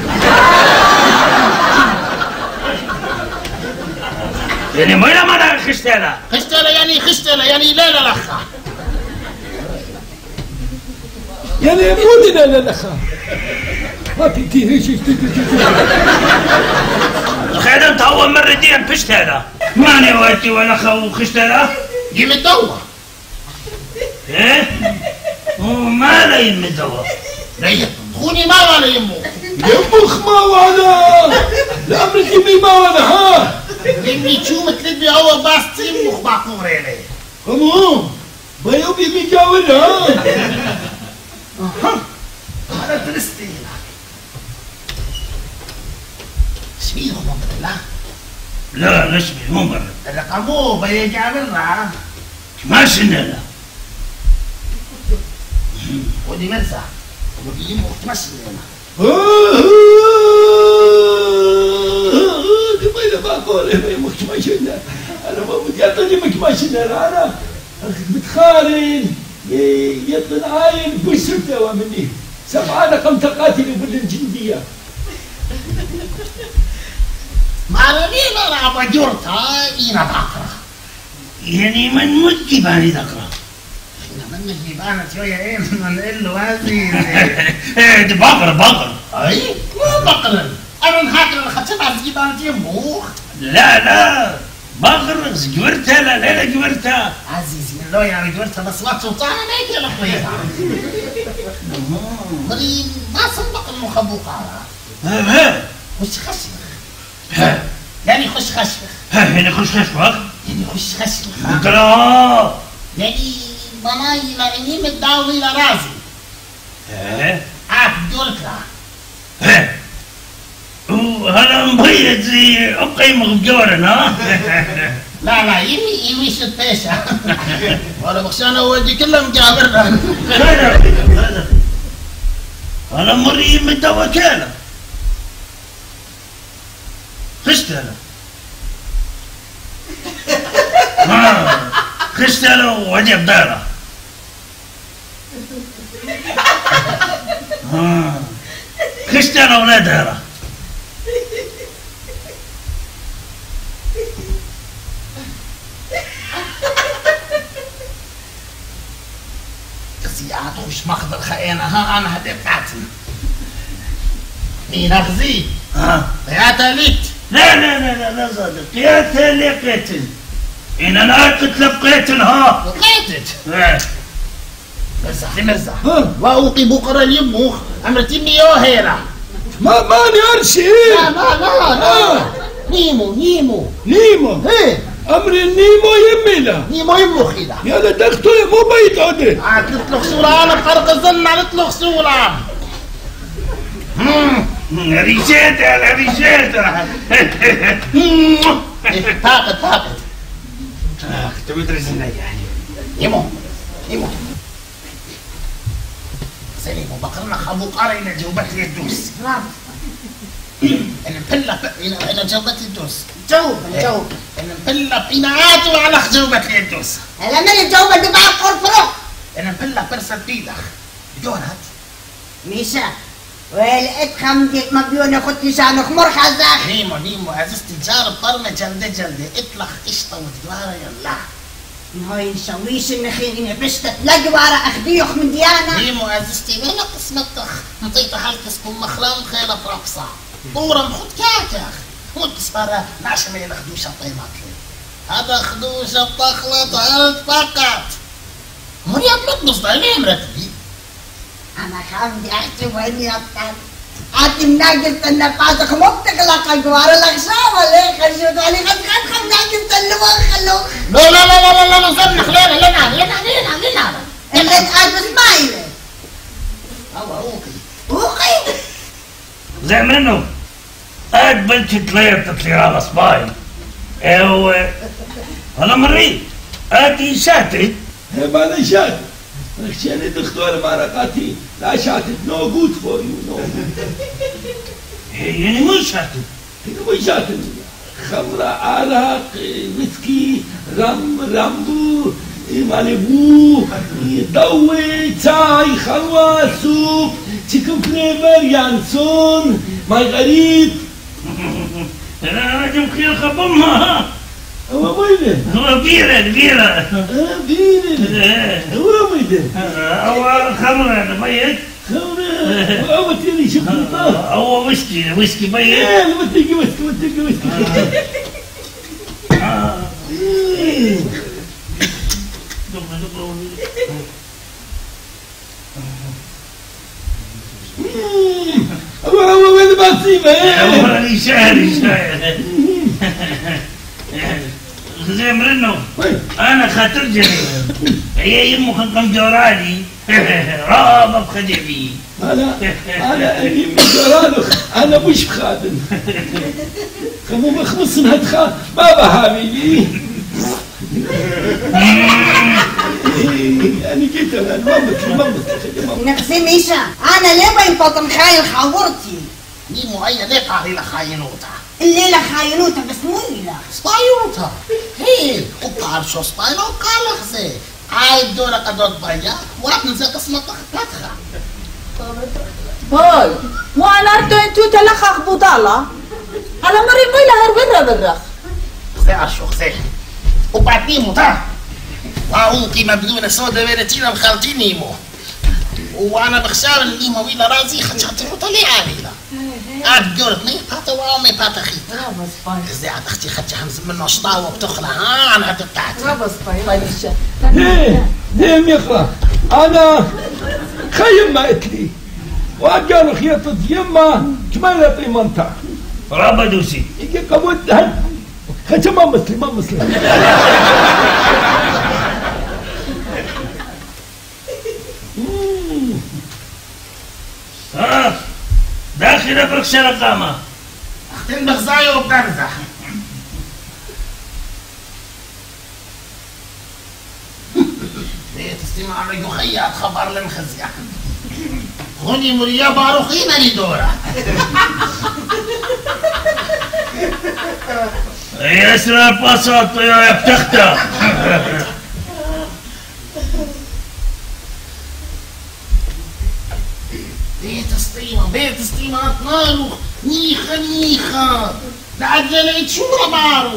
يعني ميلا ما خشتلا خشتلة يعني ليلة لخا يعني مو لا لخا ما في كيف خير انت اول مرة دي بشتلا ماني وقتي ولا خو خشتلا دي متدور ايه وما لا يمدور ليه خوني ما ولا يمو يمخ ما ولا الامر يمي ما ولا ها يمي تشوم تلبي هو باس تيمخ باقور عليه كمون بيوم يمي جاولها هذا فلسطين شبيه مبرد لا نشبه مو مرة الرقمو بيجي عملنا ما شنلا ودي مرزع ودي يمو تمشي لنا دي ما بقول يمك ماشينا انا ما بدي اعطيني مك ماشينا انا متخارن يطلع عاين بسرته مني 7 رقم تقاتل بالجنديه معلمين انا بجرتها انا بقرا يعني من مجيباني تقرا من جيبانة شوية ايه من له هذه ايه دي بقر اي مو بقرا انا نهاجر الخشب على جيبانة يموخ لا بقر جورتها لا جورتها عزيزي من لو يعني جورتها بس ما توصانا ميك يا لخويا مريم ما صدق المخبوقة خش خشخ يعني خش خشخ يعني خش خشخ يعني خش خشخ قرا يعني ماماي لاني متداوي لرازي دولتها وهذا مبيض زي أقيم مغجورا ها لا يمي ستيشة ولا بخشانة ودي كلهم جابرنا أنا مريم متوكلة خشتها خشتها وجب دارة خشتها ولا دارة مش ماخذ الخيانة ها أنا هدي بتاعتي مين أخذي؟ يا تاليت لا صادق يا تاليت إن أنا قتل ها قتل مرزح وأوقي بكرة اليموخ أمرتي ميو هيرا ما نرشي لا نيمو ايه امر النيمو يميلا نيمو يمو خيدا يا لا دكتور مو بيت عدل عطلت له خسولة انا بحرق الظن عطلت له خسولة ريشيتا طاقت تمدري زنا يعني يمو سليمو بقرنا خابو قارينا جوبت لي الدوس انا مبلة انا جوبت الدوس جوب انا مبلة بيناتو على جوبت لي الدوس هلا من الجوبة دي بقى قرفرق انا مبلة برسل بيدخ جورات ميشا ولقيت خمدك مبيونة خد لسانك مرحزة نيمو عزيزتي جارب طرمة جلدة اطلق قشطة وتجوارة يلا هاي نسويش النخيل بشتت لا جوارة اخديخ من ديانا نيمو عزيزتي وين قسمتك نطيت حلقسكم مخلام خيلة رقصة طورة مخد كاكاخ متصفرة نعشم الى خدوشة طيبات هذا خدوشة بتخلط هلت فقط مريم مطبص عليه مرتبي انا خمدي اختي ويني ابطال عاتي مناقص النفاسك مو بتقلق الجوار الاخشاب ليه خرجت علي خد ناقص اللوخ لا زنخ لنا اللي تقال بسمايلة هو اوقي زي منه قد بنتي تليط على صباي انا مريض اتي شاتت ما انا شاتت انا دكتور معركاتي لا شاتت نو جود فور يو نو يعني مو شاتت مو شاتت خمرة عرق ويسكي رامبو ماليبو ضوي شاي خلوة سوب تشيكن فليفر يانسون مارغريت انا جمخير خبمها هو وينه؟ هو بيرة بيرة هو وينه؟ هو خمرة ميت خمرة هو تيري شوكولاتة هو ويسكي ميت ويسكي هو وين بسيبه هو شاعر زي مرنو انا خاطر جري هي يمو كم جورالي رابط خدمي انا يمي جورالو انا مش خادم خمو مخمص هاد بابا حبيبي انا جيت انا ما مثل نفسي ميشا انا ليه بنفض مخايل خاورتي نيمو هيا ليه قاري خاينوتا الليلة خاينوتا بس مو ليلة سبايوتا هي وقال شو سبايلو قال خزي عايد دورة قدر ضيا وابنزي قسمة تختها باي وانا انتو تلخخ بطالة على مري ميلا برا خزي شو خزي وبعدين موتا واو قيمة بدون سودا بيرتينا مخالطين نيمو وانا بخسار النيمو ويلا رازي خشعتي وطلي عاملة عاد قولت مي باتا وامي باتا خيطة زي عاد اختي خدتي حمز منه شطاوة وبتخلع انا هاد بتاعتي رابا سباي ليه يقرا انا خيم ما اتلي وقالوا خيطة يما كمان في منطقة رابا دوسي يجي قبول خدش ما مسلم داخل افرق شرقامة اختين بغزاية وبترزح ليه تستمع رجو خيات خبر لنخزيح هوني مريا باروخينا لدورة يا اسرع الباصات يا بتختة بيت استيمة اطنالو نيخة لعجلت شورة بارو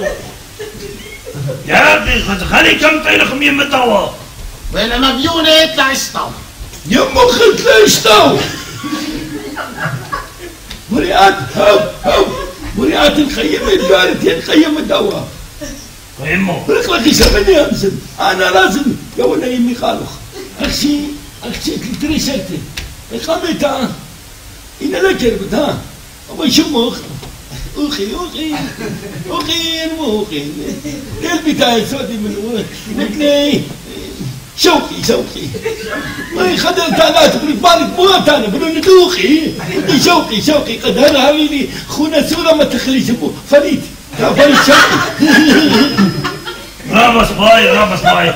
يا اخي خلي كم طيلكم يم الضوا وين مبيونة يطلع يشطو يمو خلت لا يشطو مريات الخيمة الجارت الخيمة الدوا يمو رخلك يسمني امسن انا لازم يولا يمي خالخ اخشي تلتريشتي اقامتها إن لا كربت ها أما يشمخ أخي الموخي البتاع سودي من مثلي شوقي ما يخدر تانات بالبارك موات أنا بدون دوخي شوقي قد هذا حبيبي خونا سورة ما تخليش أبو فريد شوقي رابا سباي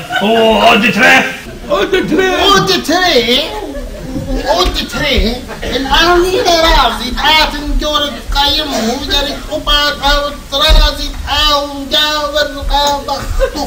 أودتري الآن رازي آتن جورد قايمه ودرك قباقة والترازي آون جاور قابخ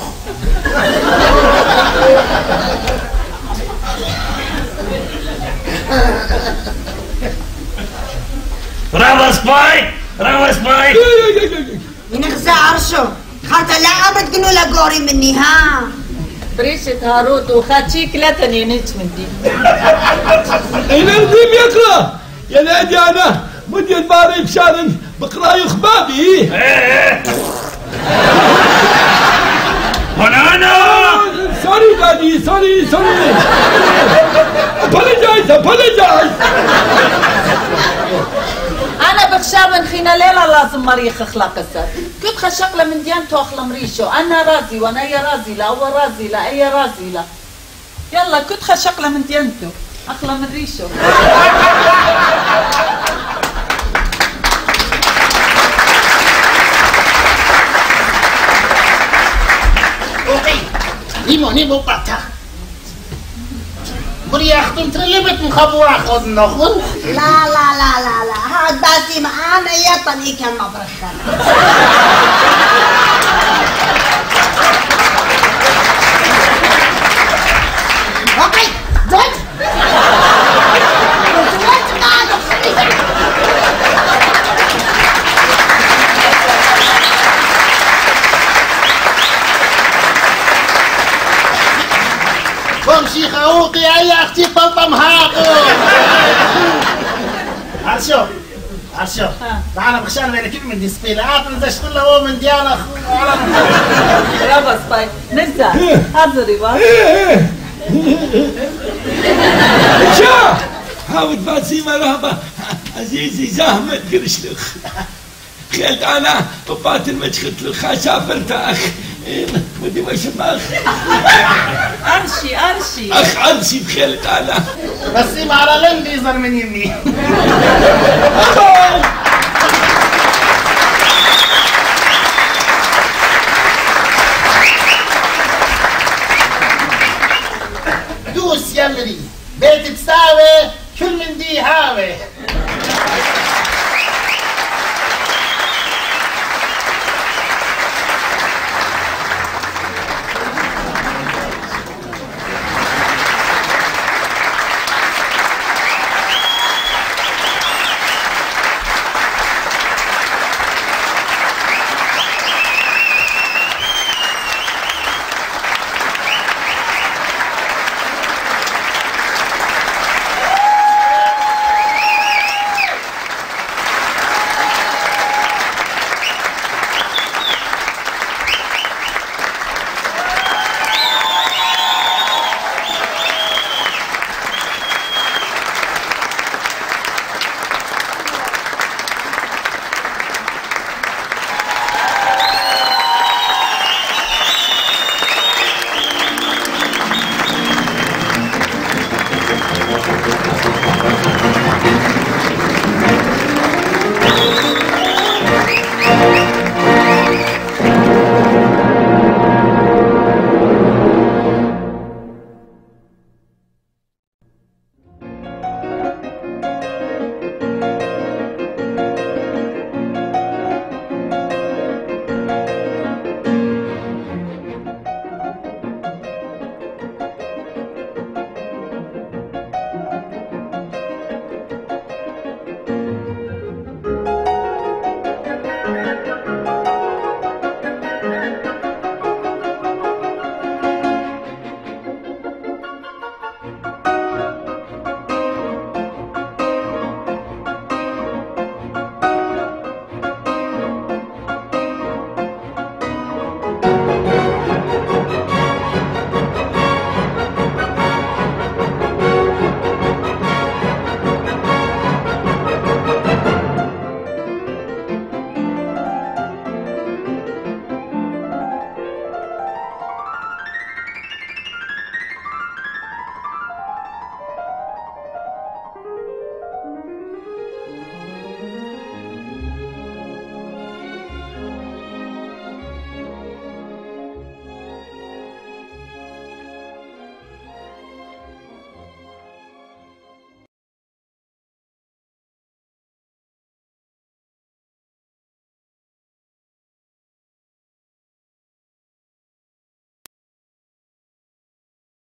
رابا سباي ينخزى عرشو خاطر لا أبد قنو لقوري مني ها بريشة هاروت وخاتشيك لا تنينيش من دي أين الديم يقرأ يا نادي أنا مدي الباري بشارن بقراي خبابي هنا سوري دادي سوري apologize أنا بخشى من خينا ليلة لازم مريخ أخلاق السر كنت خشقلة من ديانته أخلى مريشو أنا رازي وأنا يا رازي لا هو رازي لا أي رازي لا يلا كنت خشقلة من ديانته أخلى من ريشو هني بوقتها بري يا اختم ترلبت مخبوع خذ نخل لا لا لا لا لا هاد باسم انا يطني كان مبرخنا اوكي زوج بمشي خوقي يا اختي طمطم هاقو عرشو معنا بخشان بينك من دي سبيلات نزش كله هو من ديانا لا بس طيب نزل حضري بس شا حاول فاطمة رهبة عزيزي زهمت قرشلخ خيلت أنا وفات المدخلت الخاشة فرتاخ ودي وش الماخ أرشي أخ أرشي بخيلت أنا بس على لندي زر من يمي أخوك